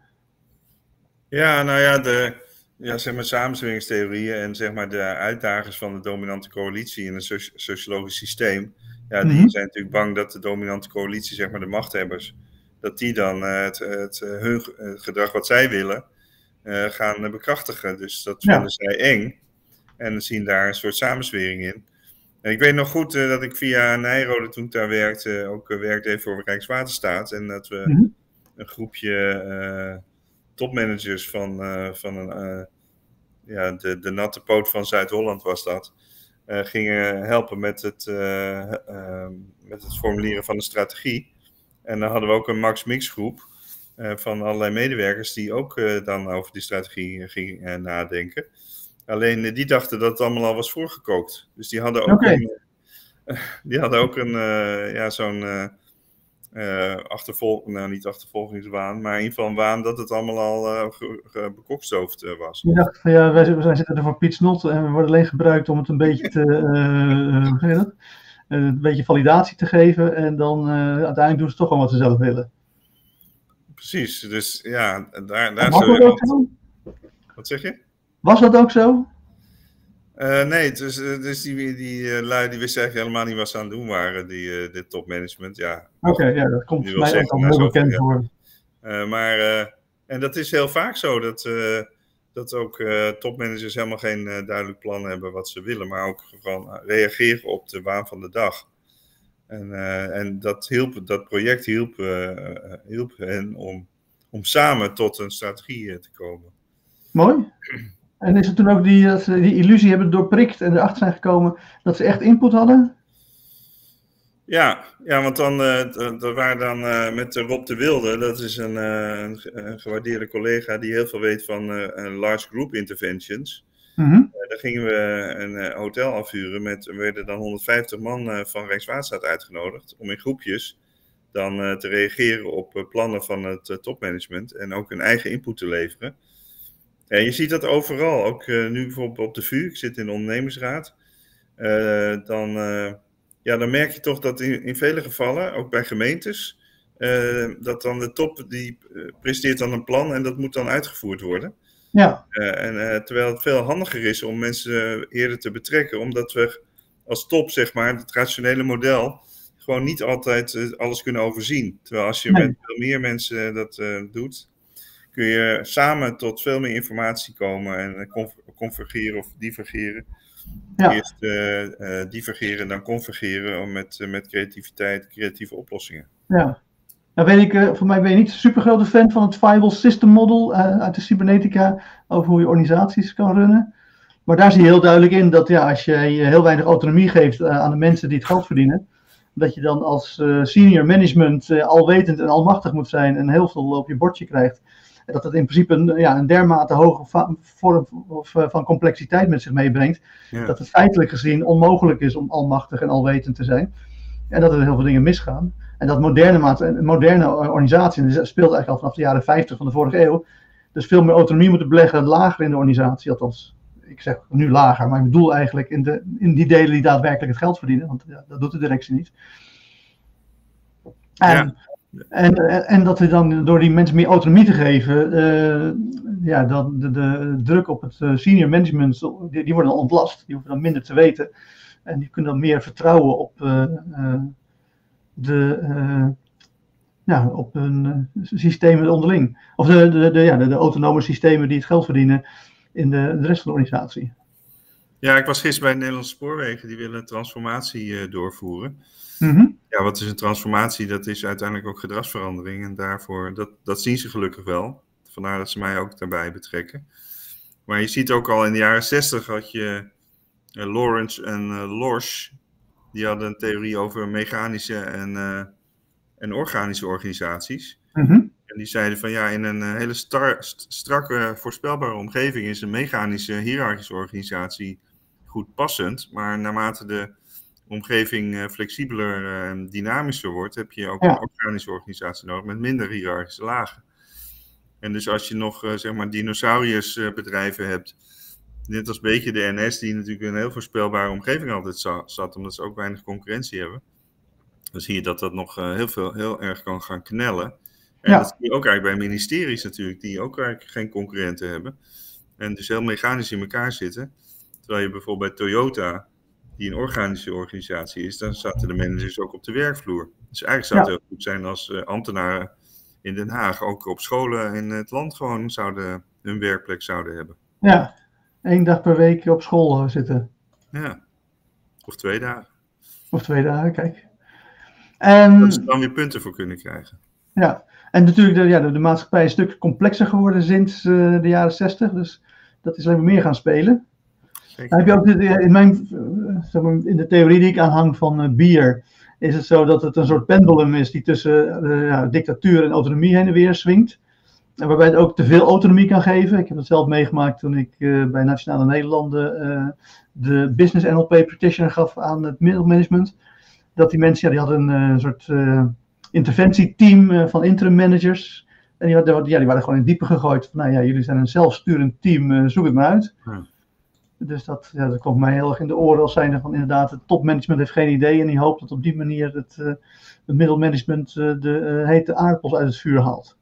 Ja, nou ja, de ja, zeg maar, samensweringstheorieën en zeg maar, de uitdagers van de dominante coalitie in een so- sociologisch systeem, ja, die mm-hmm. zijn natuurlijk bang dat de dominante coalitie, zeg maar de machthebbers, dat die dan uh, het, het, hun het gedrag wat zij willen uh, gaan uh, bekrachtigen. Dus dat vinden ja. zij eng. En zien daar een soort samenzwering in. En ik weet nog goed uh, dat ik via Nijrode, toen ik daar werkte, ook uh, werkte voor Rijkswaterstaat. En dat we mm-hmm. een groepje uh, topmanagers van, uh, van een, uh, ja, de, de natte poot van Zuid-Holland was dat. Uh, gingen helpen met het, uh, uh, met het formuleren van de strategie. En dan hadden we ook een Max-Mix groep uh, van allerlei medewerkers die ook uh, dan over die strategie gingen uh, nadenken. Alleen uh, die dachten dat het allemaal al was voorgekookt. Dus die hadden ook okay. een, uh, die hadden ook een uh, ja, zo'n uh, uh, achtervolg, nou niet achtervolgingswaan, maar in ieder geval een waan dat het allemaal al uh, ge- ge- bekokstoofd uh, was. Je dacht van ja, wij, wij zitten er voor Piet Snot en we worden alleen gebruikt om het een beetje te, uh, hoe zeg je dat? een beetje validatie te geven en dan uh, uiteindelijk doen ze toch gewoon wat ze zelf willen. Precies, dus ja, daar, daar was dat ook zo? Wat zeg je? Was dat ook zo? Uh, nee, dus, dus die, die uh, lui die wisten eigenlijk helemaal niet wat ze aan het doen waren, die, uh, dit topmanagement. Ja, Oké, okay, ja, dat komt voor mij ook al heel bekend voor. Uh, maar, uh, en dat is heel vaak zo, dat... Uh, Dat ook uh, topmanagers helemaal geen uh, duidelijk plan hebben wat ze willen, maar ook gewoon reageren op de waan van de dag. En, uh, en dat, hielp, dat project hielp, uh, hielp hen om, om samen tot een strategie uh, te komen. Mooi. En is het toen ook die, dat ze die illusie hebben doorprikt en erachter zijn gekomen dat ze echt input hadden? Ja, ja, want dan uh, dat waren dan uh, met Rob de Wilde, dat is een, uh, een, een gewaardeerde collega die heel veel weet van uh, large group interventions. Mm-hmm. Uh, daar gingen we een uh, hotel afhuren met, er werden dan honderdvijftig man uh, van Rijkswaterstaat uitgenodigd om in groepjes dan uh, te reageren op uh, plannen van het uh, topmanagement en ook hun eigen input te leveren. En je ziet dat overal, ook uh, nu bijvoorbeeld op de V U, ik zit in de ondernemersraad, uh, dan... Uh, Ja, dan merk je toch dat in, in vele gevallen, ook bij gemeentes, uh, dat dan de top die uh, presenteert dan een plan en dat moet dan uitgevoerd worden. Ja. Uh, en, uh, terwijl het veel handiger is om mensen uh, eerder te betrekken, omdat we als top, zeg maar, het rationele model, gewoon niet altijd uh, alles kunnen overzien. Terwijl als je nee. met veel meer mensen uh, dat uh, doet, kun je samen tot veel meer informatie komen en uh, conver- convergeren of divergeren. Ja. Eerst uh, uh, divergeren, dan convergeren met, uh, met creativiteit, creatieve oplossingen. Ja, nou weet ik, uh, voor mij ben je niet een supergrote fan van het Viable System Model uh, uit de cybernetica over hoe je organisaties kan runnen. Maar daar zie je heel duidelijk in dat ja, als je heel weinig autonomie geeft uh, aan de mensen die het geld verdienen, dat je dan als uh, senior management uh, alwetend en almachtig moet zijn en heel veel op je bordje krijgt. En dat het in principe een, ja, een dermate hoge vorm of, uh, van complexiteit met zich meebrengt, ja. dat het feitelijk gezien onmogelijk is om almachtig en alwetend te zijn. En dat er heel veel dingen misgaan. En dat moderne, moderne organisaties, en dat speelt eigenlijk al vanaf de jaren vijftig van de vorige eeuw, dus veel meer autonomie moeten beleggen, lager in de organisatie, althans, ik zeg nu lager, maar ik bedoel eigenlijk in, de, in die delen die daadwerkelijk het geld verdienen, want ja, dat doet de directie niet. En, ja. en, en, en dat we dan door die mensen meer autonomie te geven, uh, ja, dan de, de druk op het uh, senior management, die, die worden dan ontlast, die hoeven dan minder te weten. En die kunnen dan meer vertrouwen op uh, uh, de... Uh, Ja, op hun uh, systemen onderling. Of de, de, de, ja, de, de autonome systemen die het geld verdienen in de, de rest van de organisatie. Ja, ik was gisteren bij de Nederlandse Spoorwegen. Die willen een transformatie uh, doorvoeren. Mm-hmm. Ja, wat is een transformatie? Dat is uiteindelijk ook gedragsverandering. En daarvoor, dat, dat zien ze gelukkig wel. Vandaar dat ze mij ook daarbij betrekken. Maar je ziet ook al in de jaren zestig had je uh, Lawrence en uh, Lorsch. Die hadden een theorie over mechanische en... Uh, en organische organisaties. Mm-hmm. En die zeiden van ja, in een hele star, st- strakke, voorspelbare omgeving is een mechanische, hiërarchische organisatie goed passend. Maar naarmate de omgeving uh, flexibeler en uh, dynamischer wordt, heb je ook ja. een organische organisatie nodig met minder hiërarchische lagen. En dus als je nog uh, zeg maar dinosauriusbedrijven hebt, net als een beetje de N S, die natuurlijk in een heel voorspelbare omgeving altijd za- zat, omdat ze ook weinig concurrentie hebben. Dan zie je dat dat nog uh, heel, veel, heel erg kan gaan knellen. En ja. dat zie je ook eigenlijk bij ministeries natuurlijk, die ook eigenlijk geen concurrenten hebben. En dus heel mechanisch in elkaar zitten. Terwijl je bijvoorbeeld bij Toyota, die een organische organisatie is, dan zaten de managers ook op de werkvloer. Dus eigenlijk zou het ja. heel goed zijn als uh, ambtenaren in Den Haag ook op scholen in het land gewoon zouden, hun werkplek zouden hebben. Ja, één dag per week op school zitten. Ja, of twee dagen. Of twee dagen, kijk. En, dat ze dan weer punten voor kunnen krijgen. Ja, en natuurlijk de, ja, de, de maatschappij is een stuk complexer geworden sinds uh, de jaren zestig, dus dat is alleen maar meer gaan spelen. Dan heb je ook de, in, mijn, uh, zeg maar, in de theorie die ik aanhang van uh, Beer, is het zo dat het een soort pendulum is die tussen uh, ja, dictatuur en autonomie heen en weer swingt. En waarbij het ook te veel autonomie kan geven. Ik heb het zelf meegemaakt toen ik uh, bij Nationale Nederlanden uh, de Business N L P Practitioner gaf aan het middelmanagement. Dat die mensen, ja, die hadden een uh, soort uh, interventieteam uh, van interim managers. En die, hadden, ja, die waren gewoon in het diepe gegooid. Van, nou ja, jullie zijn een zelfsturend team, uh, zoek het maar uit. Ja. Dus dat, ja, dat komt mij heel erg in de oren als zijnde van inderdaad, het topmanagement heeft geen idee. En die hoopt dat op die manier het, uh, het middelmanagement uh, de uh, hete aardappels uit het vuur haalt.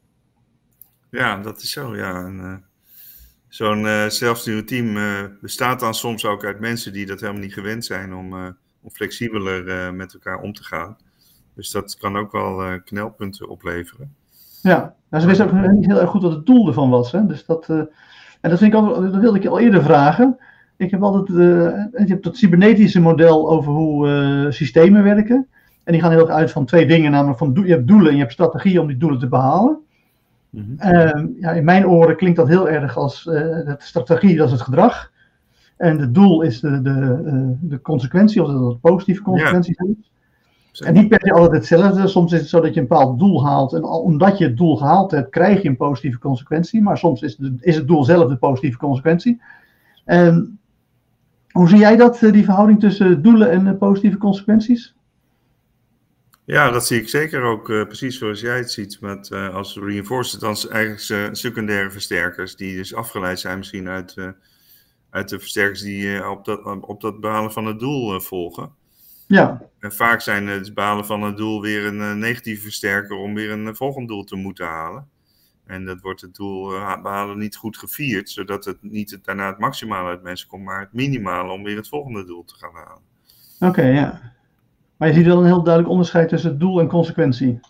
Ja, dat is zo, ja. En, uh, zo'n uh, zelfsturend team uh, bestaat dan soms ook uit mensen die dat helemaal niet gewend zijn om... Uh, om flexibeler uh, met elkaar om te gaan. Dus dat kan ook wel uh, knelpunten opleveren. Ja, nou, ze wisten ook niet heel erg goed wat het doel ervan was. Hè? Dus dat, uh, en dat, vind ik al, dat wilde ik je al eerder vragen. Ik heb altijd, uh, je hebt dat cybernetische model over hoe uh, systemen werken. En die gaan heel erg uit van twee dingen, namelijk van do- je hebt doelen en je hebt strategieën om die doelen te behalen. Mm-hmm. Uh, ja, in mijn oren klinkt dat heel erg als uh, de strategie, dat is het gedrag. En het doel is de, de, de consequentie, of dat het positieve consequenties ja. is. En niet per se altijd hetzelfde. Soms is het zo dat je een bepaald doel haalt. En omdat je het doel gehaald hebt, krijg je een positieve consequentie. Maar soms is, de, is het doel zelf de positieve consequentie. En hoe zie jij dat, die verhouding tussen doelen en positieve consequenties? Ja, dat zie ik zeker ook uh, precies zoals jij het ziet. Met, uh, als reinforcers, dan eigenlijk uh, secundaire versterkers. Die dus afgeleid zijn misschien uit... Uh, uit de versterkers die uh, op, dat, op dat behalen van het doel uh, volgen. Ja. En vaak zijn uh, het behalen van het doel weer een uh, negatieve versterker om weer een uh, volgend doel te moeten halen. En dat wordt het doel uh, behalen niet goed gevierd, zodat het niet het, daarna het maximale uit mensen komt, maar het minimale om weer het volgende doel te gaan halen. Oké, okay, ja. Maar je ziet wel een heel duidelijk onderscheid tussen het doel en consequentie.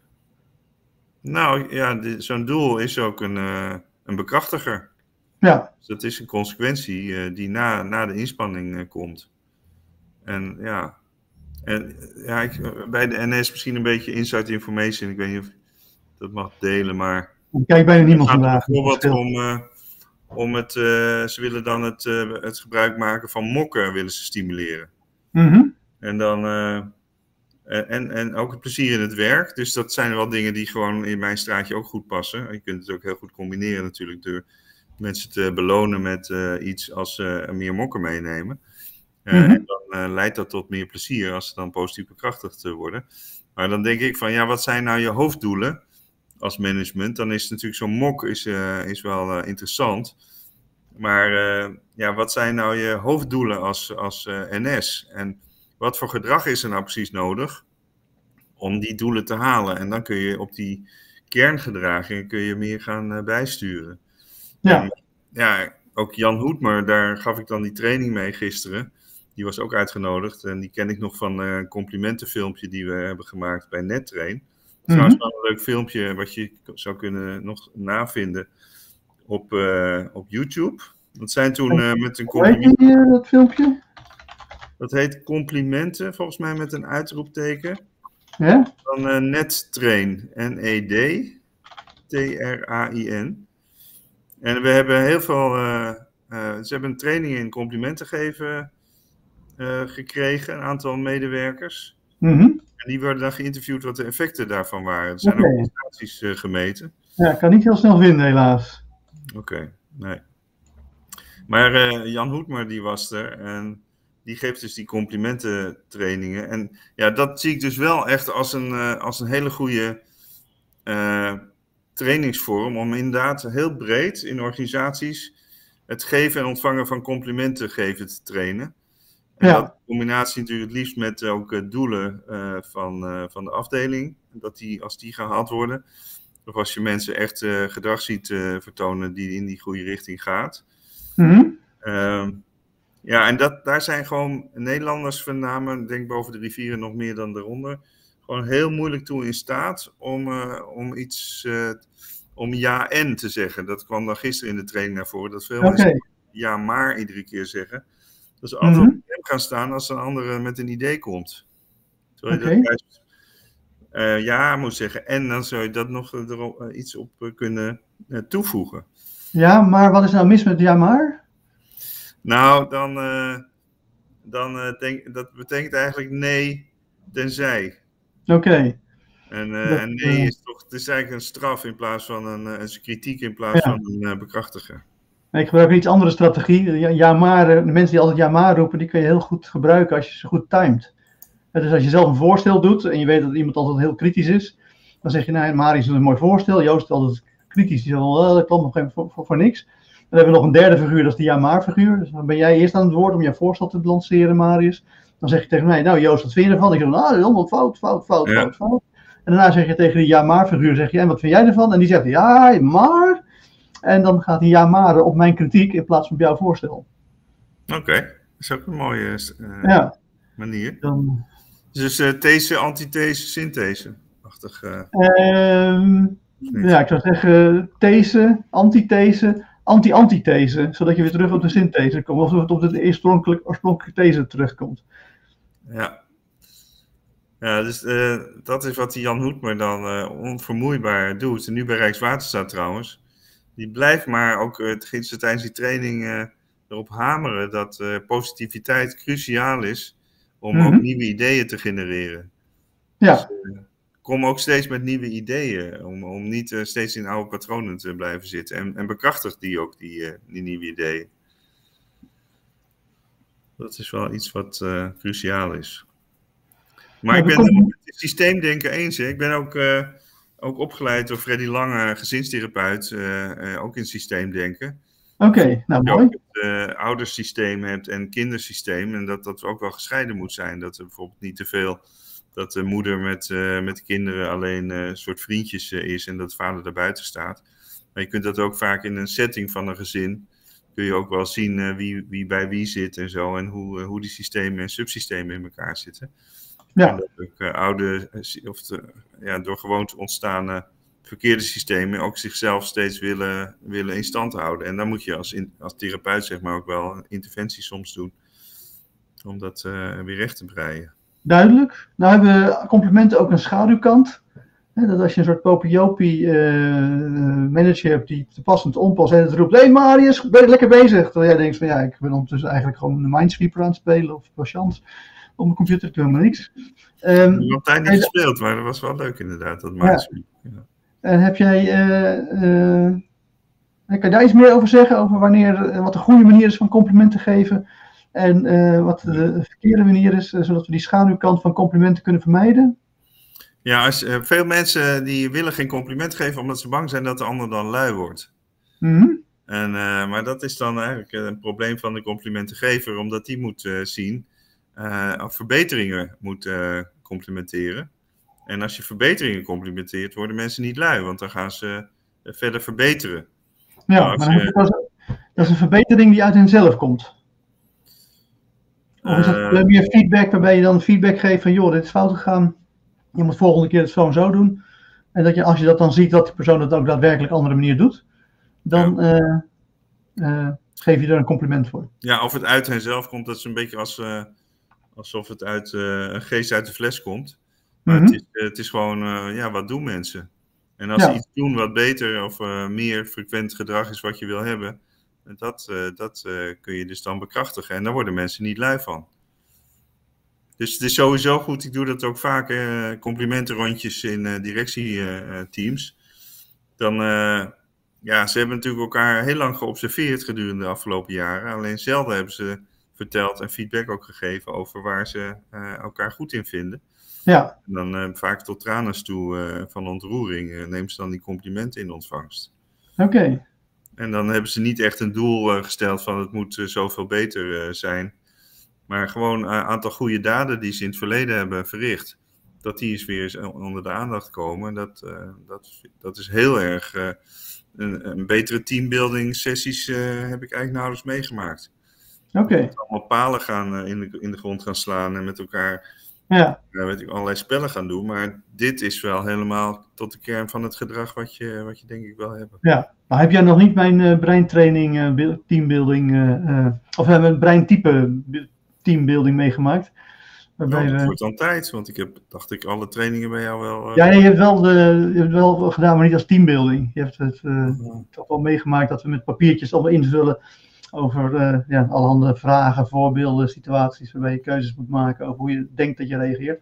Nou ja, zo'n doel is ook een, uh, een bekrachtiger. Ja. Dus dat is een consequentie uh, die na, na de inspanning uh, komt. En ja, en, ja ik, bij de N S misschien een beetje inside information. Ik weet niet of ik dat mag delen, maar... Kijk, bijna niemand vandaag. Bijvoorbeeld om, uh, om het... Uh, ze willen dan het, uh, het gebruik maken van mokken willen ze stimuleren. Mm-hmm. En dan... Uh, Uh, en, en ook het plezier in het werk. Dus dat zijn wel dingen die gewoon in mijn straatje ook goed passen. Je kunt het ook heel goed combineren natuurlijk door mensen te belonen met uh, iets als ze uh, meer mokken meenemen. Uh, mm-hmm. En dan uh, leidt dat tot meer plezier als ze dan positief bekrachtigd uh, worden. Maar dan denk ik van, ja, wat zijn nou je hoofddoelen als management? Dan is natuurlijk zo'n mok is, uh, is wel uh, interessant. Maar uh, ja, wat zijn nou je hoofddoelen als, als uh, N S? En wat voor gedrag is er nou precies nodig om die doelen te halen? En dan kun je op die kerngedragingen kun je meer gaan uh, bijsturen. Ja. En, ja, ook Jan Hoedmer, daar gaf ik dan die training mee gisteren. Die was ook uitgenodigd en die ken ik nog van uh, een complimentenfilmpje die we hebben gemaakt bij NetTrain. Mm-hmm. Trouwens wel een leuk filmpje wat je zou kunnen nog navinden op, uh, op YouTube. Dat zijn toen uh, met een compliment... Hoe heet die, dat filmpje? Dat heet complimenten, volgens mij met een uitroepteken. Ja? Dan uh, NetTrain, N E D T R A I N. En we hebben heel veel... Uh, uh, ze hebben een training in complimenten geven uh, gekregen, een aantal medewerkers. Mm-hmm. En die worden dan geïnterviewd wat de effecten daarvan waren. Er zijn okay. ook prestaties uh, gemeten. Ja, ik kan niet heel snel vinden, helaas. Oké, okay, nee. Maar uh, Jan Hoedmer, die was er en die geeft dus die complimententrainingen. En ja, dat zie ik dus wel echt als een, uh, als een hele goede uh, trainingsvorm om inderdaad heel breed in organisaties het geven en ontvangen van complimenten geven te trainen. En ja. dat in combinatie natuurlijk het liefst met ook uh, doelen uh, van, uh, van de afdeling, dat die, als die gehaald worden, of als je mensen echt uh, gedrag ziet uh, vertonen die in die goede richting gaat. Mm-hmm. Uh, ja, en dat, daar zijn gewoon Nederlanders voornamelijk, denk boven de rivieren nog meer dan daaronder, gewoon heel moeilijk toe in staat om, uh, om iets, uh, om ja en te zeggen. Dat kwam dan gisteren in de training naar voren, dat veel okay. mensen ja maar iedere keer zeggen. Dat ze altijd mm-hmm. op hem gaan staan als een andere met een idee komt. Terwijl okay. je dat juist uh, ja moet zeggen en dan zou je dat nog er uh, iets op uh, kunnen uh, toevoegen. Ja, maar wat is nou mis met ja maar? Nou, dan, uh, dan uh, denk, dat betekent eigenlijk nee, tenzij. Oké. Okay. En, uh, dat, en nee is toch, het is eigenlijk een straf in plaats van een, uh, een kritiek in plaats ja. van een uh, bekrachtiger. Ik gebruik een iets andere strategie. Ja, ja maar, de mensen die altijd ja maar roepen, die kun je heel goed gebruiken als je ze goed timed. Dus als je zelf een voorstel doet en je weet dat iemand altijd heel kritisch is, dan zeg je, nou, Marius is een mooi voorstel, Joost is altijd kritisch, die zegt wel, oh, dat klopt nog even voor, voor, voor niks. Dan hebben we nog een derde figuur, dat is de ja-maar-figuur. Dus dan ben jij eerst aan het woord om jouw voorstel te lanceren, Marius. Dan zeg je tegen mij, nou Joost, wat vind je ervan? Ik zeg, nou, dat is allemaal fout, fout, fout, ja. fout, fout. En daarna zeg je tegen die ja-maar-figuur, zeg je, en wat vind jij ervan? En die zegt, ja, maar. En dan gaat die ja-maar op mijn kritiek in plaats van op jouw voorstel. Oké, okay. Dat is ook een mooie uh, ja. manier. Dan... Dus uh, these, antithese, synthese. Achtig. Uh... Um, ja, ik zou zeggen, these, antithese. Anti-antithese, zodat je weer terug op de synthese komt, of het op de oorspronkelijke, oorspronkelijke these terugkomt. Ja, ja dus uh, dat is wat die Jan Hoedmer dan uh, onvermoeibaar doet. En nu bij Rijkswaterstaat trouwens. Die blijft maar ook uh, tijdens die training uh, erop hameren dat uh, positiviteit cruciaal is om mm-hmm. ook nieuwe ideeën te genereren. Ja. Dus, uh, kom ook steeds met nieuwe ideeën, om, om niet uh, steeds in oude patronen te blijven zitten. En, en bekrachtig die ook, die, uh, die nieuwe ideeën. Dat is wel iets wat uh, cruciaal is. Maar ja, ik ben het met het systeemdenken eens. Hè. Ik ben ook, uh, ook opgeleid door Freddy Lange, gezinstherapeut, uh, uh, ook in systeemdenken. Oké, okay, nou dat mooi. je ook het uh, oudersysteem hebt en kindersysteem. En dat dat ook wel gescheiden moet zijn. Dat er bijvoorbeeld niet te veel... dat de moeder met, uh, met de kinderen alleen uh, een soort vriendjes uh, is en dat vader daarbuiten staat. Maar je kunt dat ook vaak in een setting van een gezin, kun je ook wel zien uh, wie, wie bij wie zit en zo. En hoe, uh, hoe die systemen en subsystemen in elkaar zitten. Ja. En dat ook uh, oude, of de, ja, door gewoonte ontstane verkeerde systemen ook zichzelf steeds willen, willen in stand houden. En dan moet je als, in, als therapeut zeg maar ook wel een interventie soms doen. Om dat uh, weer recht te breien. Duidelijk. Nou hebben complimenten ook een schaduwkant. Hè, dat als je een soort popiopie uh, manager hebt die te passend onpas en het roept, hé hey Marius, ben je lekker bezig? Terwijl jij denkt van ja, ik ben ondertussen eigenlijk gewoon een Minesweeper aan het spelen of Patience op mijn computer, ik doe helemaal niks. Um, ik heb nog tijd niet en, gespeeld, maar dat was wel leuk inderdaad, dat Minesweeper. Ja. Ja. En heb jij, uh, uh, kan je daar iets meer over zeggen, over wanneer, uh, wat de goede manier is van complimenten geven en uh, wat de verkeerde manier is, uh, zodat we die schaduwkant van complimenten kunnen vermijden? Ja, als, uh, veel mensen die willen geen compliment geven omdat ze bang zijn dat de ander dan lui wordt. Mm-hmm. En, uh, maar dat is dan eigenlijk een probleem van de complimentengever, omdat die moet uh, zien uh, of verbeteringen moet uh, complimenteren. En als je verbeteringen complimenteert, worden mensen niet lui, want dan gaan ze uh, verder verbeteren. Ja, nou, maar je, dat, is, dat is een verbetering die uit henzelf komt. Of is dat uh, meer feedback waarbij je dan feedback geeft van joh, dit is fout gegaan. Je moet volgende keer het zo en zo doen. En dat je, als je dat dan ziet dat die persoon het ook daadwerkelijk op een andere manier doet, dan ja. uh, uh, geef je er een compliment voor. Ja, of het uit henzelf komt, dat is een beetje als, uh, alsof het uit uh, een geest uit de fles komt. Maar mm-hmm. het, is, uh, het is gewoon, uh, ja, wat doen mensen? En als ja. ze iets doen wat beter of uh, meer frequent gedrag is wat je wil hebben, dat, uh, dat uh, kun je dus dan bekrachtigen. En daar worden mensen niet lui van. Dus het is sowieso goed, ik doe dat ook vaak, uh, complimentenrondjes in uh, directieteams. Uh, dan, uh, ja, ze hebben natuurlijk elkaar heel lang geobserveerd gedurende de afgelopen jaren. Alleen zelden hebben ze verteld en feedback ook gegeven over waar ze uh, elkaar goed in vinden. Ja. En dan uh, vaak tot tranen toe uh, van ontroering uh, nemen ze dan die complimenten in ontvangst. Oké. Okay. En dan hebben ze niet echt een doel uh, gesteld van het moet uh, zoveel beter uh, zijn. Maar gewoon een aantal goede daden die ze in het verleden hebben verricht. Dat die eens weer onder de aandacht komen. Dat, uh, dat, dat is heel erg... Uh, een, een betere teambuilding sessies uh, heb ik eigenlijk nauwelijks meegemaakt. Oké. Okay. Allemaal palen gaan uh, in, de, in de grond gaan slaan en met elkaar ja. uh, weet ik, allerlei spellen gaan doen. Maar dit is wel helemaal tot de kern van het gedrag wat je, wat je denk ik wel hebt. Ja. Nou, heb jij nog niet mijn uh, breintraining, uh, teambuilding, uh, uh, of hebben we een breintype teambuilding meegemaakt? Waarbij nou, dat we... wordt dan tijd, want ik heb, dacht ik, alle trainingen bij jou wel... Uh... Ja, je hebt, wel de, je hebt wel gedaan, maar niet als teambuilding. Je hebt het uh, ja. toch wel meegemaakt dat we met papiertjes allemaal invullen over uh, ja, allerhande vragen, voorbeelden, situaties waarbij je keuzes moet maken over hoe je denkt dat je reageert.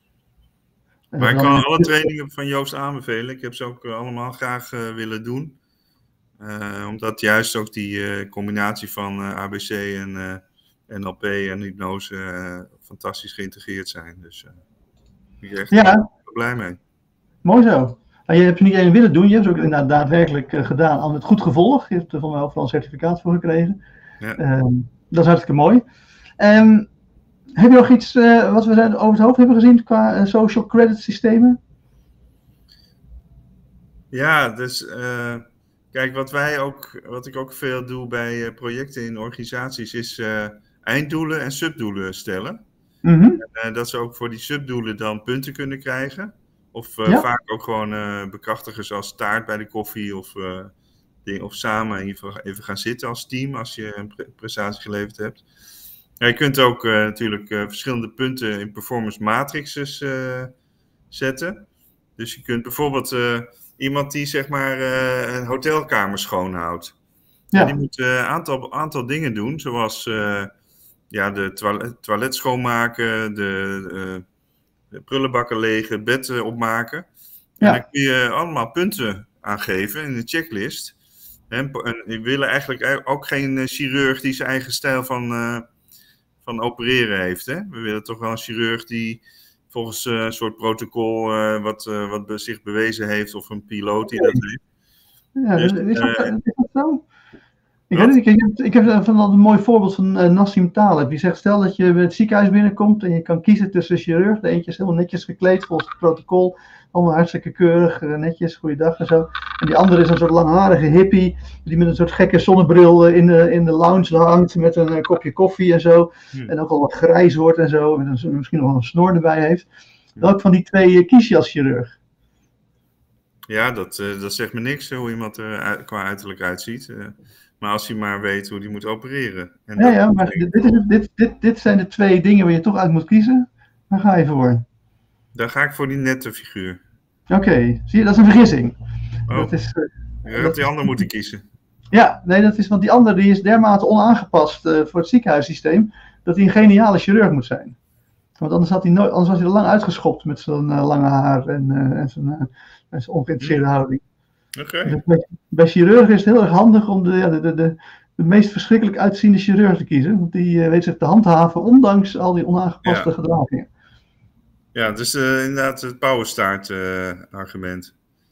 Maar ik kan alle trainingen van Joost aanbevelen. Ik heb ze ook uh, allemaal graag uh, willen doen. Uh, omdat juist ook die uh, combinatie van uh, A B C en uh, N L P en hypnose uh, fantastisch geïntegreerd zijn. Dus uh, ik ben echt ja. heel blij mee. Mooi zo. Nou, je hebt er niet één willen doen, je hebt het ook inderdaad daadwerkelijk uh, gedaan aan het goed gevolg. Je hebt er van mij overal een certificaat voor gekregen. Ja. Um, dat is hartstikke mooi. Um, heb je nog iets uh, wat we over het hoofd hebben gezien qua uh, social credit systemen? Ja, dus uh, kijk, wat wij ook, wat ik ook veel doe bij uh, projecten in organisaties is uh, einddoelen en subdoelen stellen. Mm-hmm. En, uh, dat ze ook voor die subdoelen dan punten kunnen krijgen. Of uh, ja. vaak ook gewoon uh, bekrachtigen zoals taart bij de koffie of, uh, ding, of samen even, even gaan zitten als team als je een pre- prestatie geleverd hebt. Ja, je kunt ook uh, natuurlijk uh, verschillende punten in performance matrices uh, zetten. Dus je kunt bijvoorbeeld uh, iemand die zeg maar uh, een hotelkamer schoonhoudt. Ja. Die moet een uh, aantal, aantal dingen doen, zoals uh, ja, de toilet, toilet schoonmaken, de, uh, de prullenbakken legen, bed uh, opmaken. Ja. En dan kun je allemaal punten aangeven in de checklist. En, en we willen eigenlijk ook geen uh, chirurg die zijn eigen stijl van... Uh, van opereren heeft. Hè? We willen toch wel een chirurg die volgens uh, een soort protocol uh, wat, uh, wat be- zich bewezen heeft of een piloot die dat heeft. Ja, dus, is, dat, uh, is dat zo? Ik, weet niet, ik, heb, ik heb van een mooi voorbeeld van uh, Nassim Taleb. Die zegt, stel dat je bij het ziekenhuis binnenkomt en je kan kiezen tussen chirurg. De eentje is helemaal netjes gekleed volgens het protocol. Allemaal hartstikke keurig, netjes, goeiedag en zo. En die andere is een soort langharige hippie, die met een soort gekke zonnebril in de, in de lounge hangt met een uh, kopje koffie en zo. Hmm. En ook al wat grijs wordt en zo, en een, misschien nog wel een snor erbij heeft. Hmm. Welk van die twee uh, kies je als chirurg? Ja, dat, uh, dat zegt me niks, hoe iemand er uh, qua uiterlijk uitziet. Uh, maar als hij maar weet hoe hij moet opereren. En ja, ja, maar dit, dit, is, dit, dit, dit zijn de twee dingen waar je toch uit moet kiezen. Daar ga je voor. Dan ga ik voor die nette figuur. Oké, okay. Zie je, dat is een vergissing. Oh, dat is, uh, je had die ander moeten kiezen. Ja, nee, dat is, want die ander die is dermate onaangepast uh, voor het ziekenhuissysteem, dat hij een geniale chirurg moet zijn. Want anders, had hij nooit, anders was hij er lang uitgeschopt met zijn uh, lange haar en, uh, en zijn, uh, zijn ongeïnteresseerde hmm. houding. Oké. Okay. Dus bij, bij chirurgen is het heel erg handig om de, ja, de, de, de, de meest verschrikkelijk uitziende chirurg te kiezen. Want die uh, weet zich te handhaven, ondanks al die onaangepaste ja. gedragingen. Ja, dus uh, inderdaad het pauwenstaart uh, argument.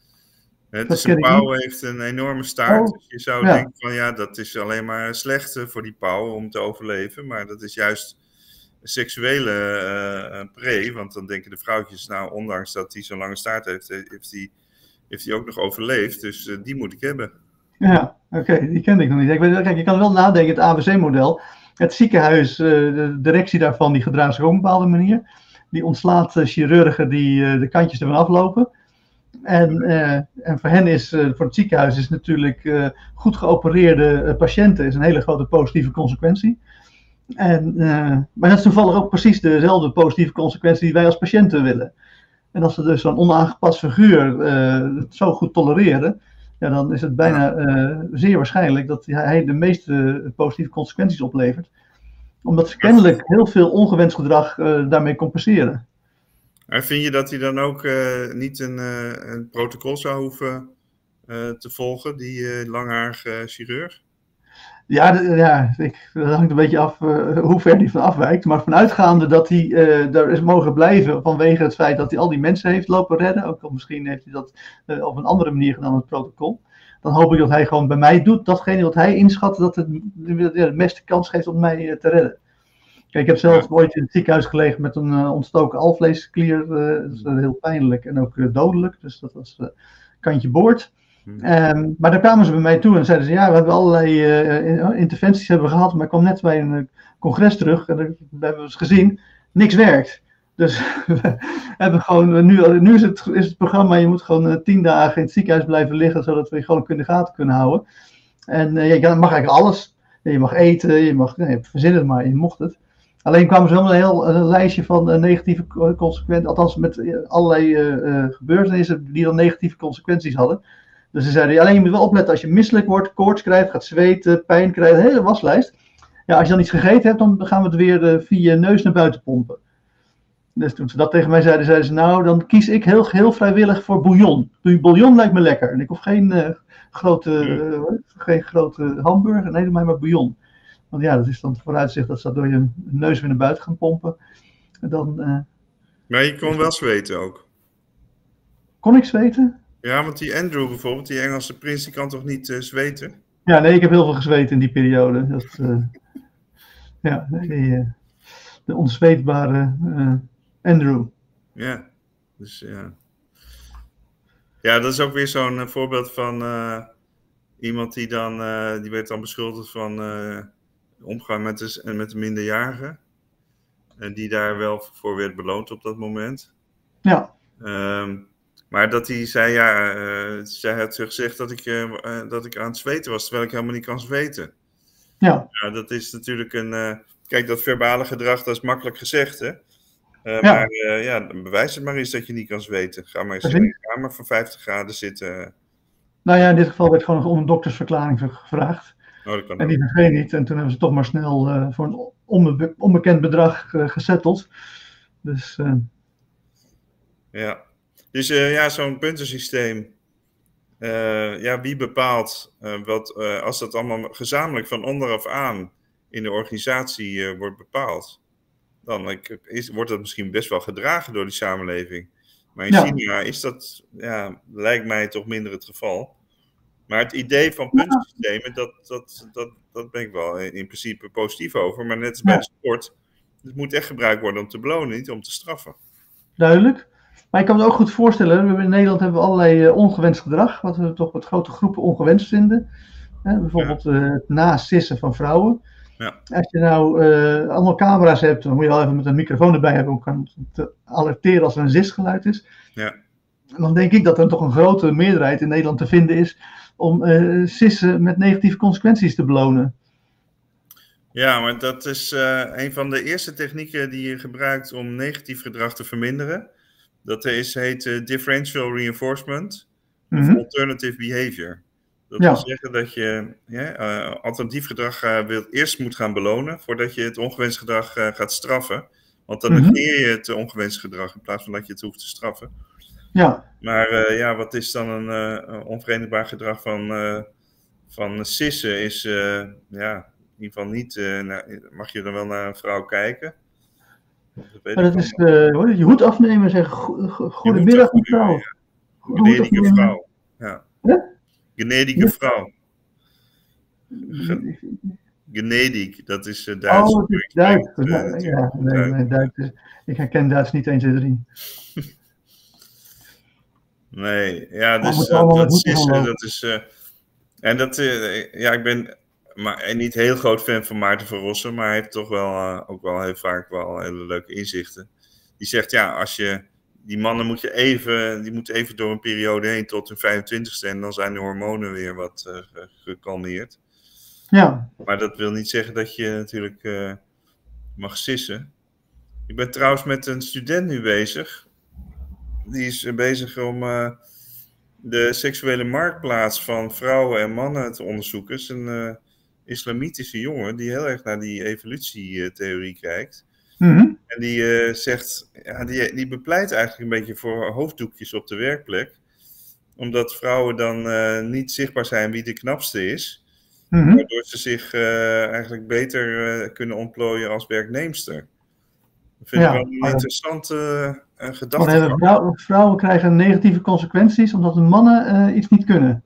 He, dus een pauw heeft een enorme staart. Oh, dus je zou ja. denken van ja, dat is alleen maar slecht voor die pauw om te overleven. Maar dat is juist een seksuele uh, pre. Want dan denken de vrouwtjes, nou ondanks dat hij zo'n lange staart heeft, heeft hij heeft hij ook nog overleefd. Dus uh, die moet ik hebben. Ja, oké, okay, die kende ik nog niet. Ik weet, kijk, je kan wel nadenken, het A B C-model. Het ziekenhuis, uh, de directie daarvan, die gedraagt zich op een bepaalde manier. Die ontslaat uh, chirurgen die uh, de kantjes ervan aflopen. En, uh, en voor hen is, uh, voor het ziekenhuis is natuurlijk uh, goed geopereerde uh, patiënten is een hele grote positieve consequentie. En, uh, maar dat is toevallig ook precies dezelfde positieve consequentie die wij als patiënten willen. En als ze dus zo'n onaangepast figuur uh, zo goed tolereren, ja, dan is het bijna uh, zeer waarschijnlijk dat hij de meeste positieve consequenties oplevert. Omdat ze kennelijk heel veel ongewenst gedrag uh, daarmee compenseren. En vind je dat hij dan ook uh, niet een, uh, een protocol zou hoeven uh, te volgen, die uh, langharige chirurg? Ja, d- ja ik, dat hangt een beetje af uh, hoe ver hij van afwijkt. Maar vanuitgaande dat hij uh, daar is mogen blijven vanwege het feit dat hij al die mensen heeft lopen redden. Ook al misschien heeft hij dat uh, op een andere manier gedaan dan het protocol. Dan hoop ik dat hij gewoon bij mij doet datgene wat hij inschat dat het de, de meeste kans geeft om mij uh, te redden. Kijk, ik heb zelf ja. ooit in het ziekenhuis gelegen met een uh, ontstoken alvleesklier. Uh, dat is uh, heel pijnlijk en ook uh, dodelijk. Dus dat was uh, kantje boord. Um, maar daar kwamen ze bij mij toe en zeiden ze, ja, we hebben allerlei uh, interventies hebben we gehad, maar ik kwam net bij een uh, congres terug en we hebben eens gezien, niks werkt. Dus we hebben gewoon, nu, nu is, het, is het programma, je moet gewoon uh, tien dagen in het ziekenhuis blijven liggen, zodat we je gewoon in de gaten kunnen houden. En uh, je mag eigenlijk alles. Je mag eten, je mag, nee, verzin het maar, je mocht het. Alleen kwamen ze wel een heel een lijstje van uh, negatieve consequenties, althans met uh, allerlei uh, uh, gebeurtenissen die dan negatieve consequenties hadden. Dus ze zeiden, alleen je moet wel opletten als je misselijk wordt, koorts krijgt, gaat zweten, pijn krijgt, een hele waslijst. Ja, als je dan iets gegeten hebt, dan gaan we het weer uh, via je neus naar buiten pompen. Dus toen ze dat tegen mij zeiden, zeiden ze, nou, dan kies ik heel, heel vrijwillig voor bouillon. Bouillon lijkt me lekker. En ik hoef geen, uh, grote, uh, geen grote hamburger, nee, doe mij maar bouillon. Want ja, dat is dan vooruitzicht dat ze dat door je neus weer naar buiten gaan pompen. En dan, uh, maar je kon wel zweten ook. Kon ik zweten? Ja, want die Andrew bijvoorbeeld, die Engelse prins, die kan toch niet uh, zweten? Ja, nee, ik heb heel veel gezweet in die periode. Dat, uh, ja, die, uh, de onzweetbare uh, Andrew. Ja, dus ja. Ja, dat is ook weer zo'n uh, voorbeeld van uh, iemand die dan, uh, die werd dan beschuldigd van uh, omgaan met de, met de minderjarigen. En die daar wel voor werd beloond op dat moment. Ja. Um, Maar dat hij zei, ja, uh, zij had gezegd dat ik, uh, uh, dat ik aan het zweten was, terwijl ik helemaal niet kan zweten. Ja. Ja, dat is natuurlijk een, uh, kijk, dat verbale gedrag, dat is makkelijk gezegd, hè. Uh, ja. Maar uh, ja, bewijs het maar eens dat je niet kan zweten. Ga maar eens in een kamer van vijftig graden zitten. Nou ja, in dit geval werd gewoon om een doktersverklaring gevraagd. Oh, dat kan en die vergeet niet. En toen hebben ze toch maar snel uh, voor een onbe- onbekend bedrag uh, gesetteld. Dus... Uh... Ja. Dus uh, ja, zo'n puntensysteem, uh, ja, wie bepaalt uh, wat, uh, als dat allemaal gezamenlijk van onderaf aan in de organisatie uh, wordt bepaald, dan like, is, wordt dat misschien best wel gedragen door die samenleving. Maar in ja. China is dat, ja, lijkt mij toch minder het geval. Maar het idee van puntensystemen, dat, dat, dat, dat ben ik wel in principe positief over. Maar net als bij de sport, het moet echt gebruikt worden om te belonen, niet om te straffen. Duidelijk. Maar ik kan me ook goed voorstellen, in Nederland hebben we allerlei uh, ongewenst gedrag, wat we toch met grote groepen ongewenst vinden. Hè, bijvoorbeeld ja. uh, het nasissen van vrouwen. Ja. Als je nou uh, allemaal camera's hebt, dan moet je wel even met een microfoon erbij hebben om te alerteren als er een sisgeluid is. Ja. En dan denk ik dat er toch een grote meerderheid in Nederland te vinden is om uh, sissen met negatieve consequenties te belonen. Ja, maar dat is uh, een van de eerste technieken die je gebruikt om negatief gedrag te verminderen. Dat is, heet uh, differential reinforcement of Mm-hmm. alternative behavior. Dat Ja. wil zeggen dat je ja, uh, alternatief gedrag uh, wilt eerst moet gaan belonen voordat je het ongewenst gedrag uh, gaat straffen. Want dan Mm-hmm. negeer je het ongewenst gedrag in plaats van dat je het hoeft te straffen. Ja. Maar uh, ja, wat is dan een uh, onverenigbaar gedrag van, uh, van sissen? Is uh, ja, in ieder geval niet, uh, nou, mag je dan wel naar een vrouw kijken? Dat, weet dat is uh, je hoed afnemen en zeggen go go goedemiddag mevrouw. Ja. Genedige vrouw. Ja. Huh? Genedige ja. vrouw. Ge Genedig, dat is uh, Duits. Oh, het is Duits. Uh, ja, ja, nee, nee, Duits is, ik herken Duits niet één, twee, drie. Nee, ja, dus uh, dat is, uh, dat is uh, en dat, uh, ja, ik ben maar, niet heel groot fan van Maarten van Rossum, maar hij heeft toch wel, uh, ook wel heel vaak wel hele leuke inzichten. Die zegt, ja, als je, die mannen moet je even, die moeten even door een periode heen tot hun vijfentwintigste en dan zijn de hormonen weer wat uh, gekalmeerd. Ja. Maar dat wil niet zeggen dat je natuurlijk uh, mag sissen. Ik ben trouwens met een student nu bezig. Die is uh, bezig om uh, de seksuele marktplaats van vrouwen en mannen te onderzoeken. Het is een uh, islamitische jongen die heel erg naar die evolutietheorie kijkt. Mm-hmm. En die uh, zegt, ja, die, die bepleit eigenlijk een beetje voor hoofddoekjes op de werkplek. Omdat vrouwen dan uh, niet zichtbaar zijn wie de knapste is. Mm-hmm. Waardoor ze zich uh, eigenlijk beter uh, kunnen ontplooien als werknemster. Dat vind ja, ik wel een interessante uh, gedachte. Maar vrouwen, vrouwen krijgen negatieve consequenties omdat de mannen uh, iets niet kunnen.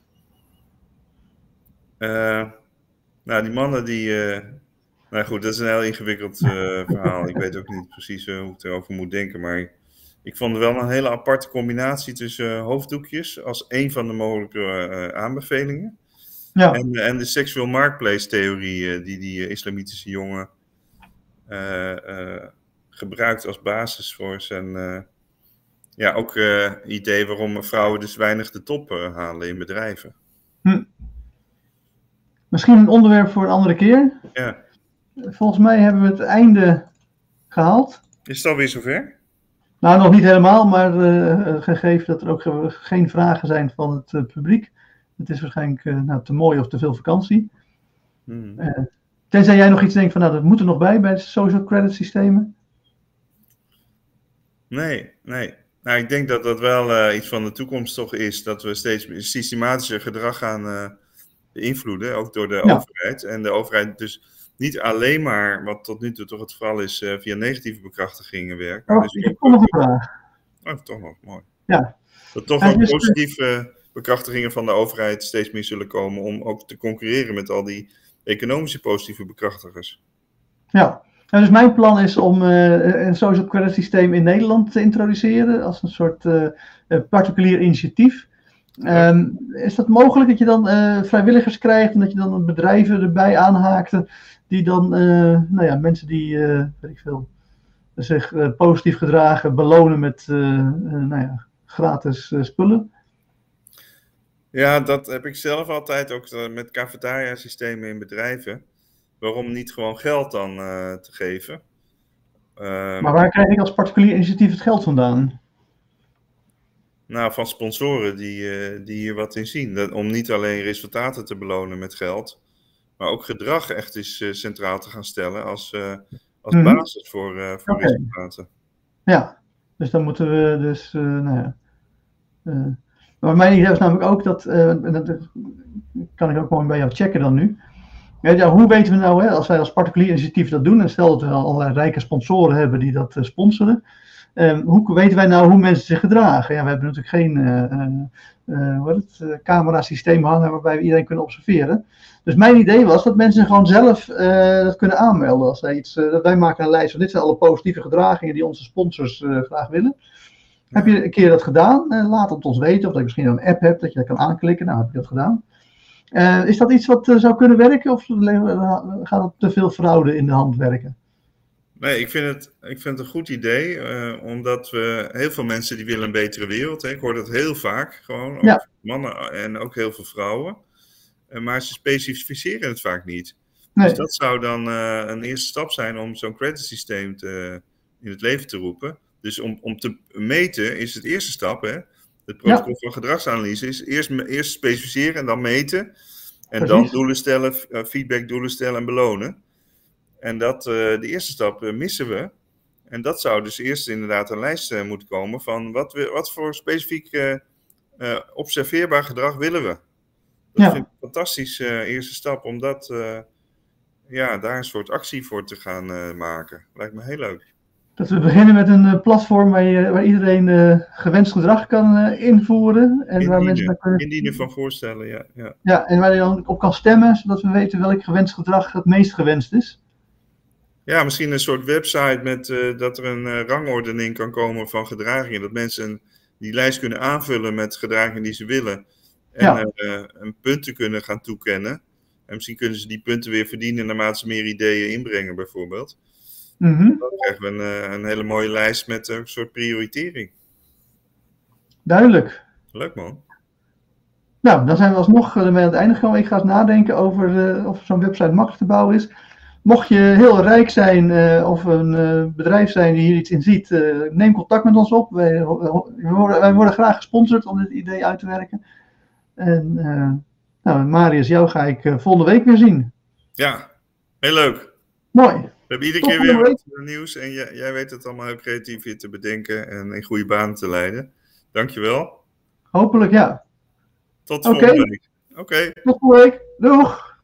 Uh, nou, die mannen die... Uh, nou goed, dat is een heel ingewikkeld uh, verhaal. Ik weet ook niet precies uh, hoe ik erover moet denken. Maar ik, ik vond het wel een hele aparte combinatie tussen uh, hoofddoekjes als een van de mogelijke uh, aanbevelingen. Ja. En, en de sexual marketplace theorie uh, die die uh, islamitische jongen uh, uh, gebruikt als basis voor zijn uh, ja, ook uh, idee waarom vrouwen dus weinig de top uh, halen in bedrijven. Hm. Misschien een onderwerp voor een andere keer. Ja. Volgens mij hebben we het einde gehaald. Is het alweer zover? Nou, nog niet helemaal, maar uh, gegeven dat er ook ge geen vragen zijn van het uh, publiek. Het is waarschijnlijk uh, nou, te mooi of te veel vakantie. Hmm. Uh, tenzij jij nog iets denkt van, nou, dat moet er nog bij bij de social credit systemen. Nee, nee. Nou, ik denk dat dat wel uh, iets van de toekomst toch is. Dat we steeds systematischer gedrag gaan uh, beïnvloeden, ook door de ja. overheid. En de overheid dus niet alleen maar, wat tot nu toe toch het geval is, uh, via negatieve bekrachtigingen werken. Oh, dus ik heb toch nog een vraag. Oh, toch nog, mooi. Ja. Dat toch wel dus, positieve bekrachtigingen van de overheid steeds meer zullen komen om ook te concurreren met al die economische positieve bekrachtigers. Ja, nou, dus mijn plan is om uh, een social credit systeem in Nederland te introduceren als een soort uh, particulier initiatief. Ja. Um, is dat mogelijk dat je dan uh, vrijwilligers krijgt en dat je dan bedrijven erbij aanhaakt die dan, uh, nou ja, mensen die, uh, weet ik veel, zich uh, positief gedragen belonen met, uh, uh, nou ja, gratis uh, spullen? Ja, dat heb ik zelf altijd ook uh, met cafetaria systemen in bedrijven. Waarom niet gewoon geld dan uh, te geven? Uh, maar waar krijg ik als particulier initiatief het geld vandaan? Nou, van sponsoren die, uh, die hier wat in zien. Dat, om niet alleen resultaten te belonen met geld, maar ook gedrag echt eens uh, centraal te gaan stellen als, uh, als mm-hmm. basis voor, uh, voor okay. resultaten. Ja, dus dan moeten we dus, uh, nou ja. Uh, maar mijn idee is namelijk ook dat, uh, en dat kan ik ook mooi bij jou checken dan nu. Ja, hoe weten we nou, hè, als wij als particulier initiatief dat doen, en stel dat we allerlei rijke sponsoren hebben die dat uh, sponsoren, um, hoe weten wij nou hoe mensen zich gedragen? Ja, we hebben natuurlijk geen uh, uh, wat het, uh, camerasysteem hangen waarbij we iedereen kunnen observeren. Dus mijn idee was dat mensen gewoon zelf uh, dat kunnen aanmelden. Als wij, iets, uh, dat wij maken een lijst van dit zijn alle positieve gedragingen die onze sponsors uh, graag willen. Heb je een keer dat gedaan? Uh, laat het ons weten. Of dat je misschien een app hebt dat je dat kan aanklikken. Nou, heb ik dat gedaan. Uh, is dat iets wat uh, zou kunnen werken? Of gaat het te veel fraude in de hand werken? Nee, ik vind het, ik vind het een goed idee. Uh, omdat we heel veel mensen die willen een betere wereld. Hè. Ik hoor dat heel vaak. Gewoon. Ook ja. Mannen en ook heel veel vrouwen. Uh, maar ze specificeren het vaak niet. Nee. Dus dat zou dan uh, een eerste stap zijn om zo'n creditsysteem te, in het leven te roepen. Dus om, om te meten is het eerste stap, hè? Het protocol ja. van gedragsanalyse is eerst, eerst specificeren en dan meten. En Precies. dan doelen stellen, feedback doelen stellen en belonen. En dat, uh, de eerste stap uh, missen we. En dat zou dus eerst inderdaad een lijst uh, moeten komen van wat, we, wat voor specifiek uh, uh, observeerbaar gedrag willen we. Dat ja. vind ik een fantastische uh, eerste stap om dat, uh, ja, daar een soort actie voor te gaan uh, maken. Lijkt me heel leuk. Dat we beginnen met een uh, platform waar, je, waar iedereen uh, gewenst gedrag kan uh, invoeren. En indienen, waar mensen kunnen... indienen van voorstellen, ja, ja. Ja, en waar je dan op kan stemmen, zodat we weten welk gewenst gedrag het meest gewenst is. Ja, misschien een soort website met uh, dat er een uh, rangordening kan komen van gedragingen. Dat mensen die lijst kunnen aanvullen met gedragingen die ze willen. En ja. uh, een punten kunnen gaan toekennen. En misschien kunnen ze die punten weer verdienen naarmate ze meer ideeën inbrengen, bijvoorbeeld. Mm-hmm. Dan krijgen we een, een hele mooie lijst met een soort prioritering. Duidelijk. Leuk, man. Nou, dan zijn we alsnog uh, mee aan het einde gekomen. Ik ga eens nadenken over uh, of zo'n website makkelijk te bouwen is. Mocht je heel rijk zijn uh, of een uh, bedrijf zijn die hier iets in ziet, uh, neem contact met ons op. Wij, wij, worden, wij worden graag gesponsord om dit idee uit te werken. En uh, nou, Marius, jou ga ik uh, volgende week weer zien. Ja, heel leuk. Mooi. We hebben iedere keer weer wat nieuws en jij, jij weet het allemaal heel creatief hier te bedenken en in goede banen te leiden. Dankjewel. Hopelijk ja. Tot volgende okay. week. Oké. Okay. Tot volgende week. Doeg.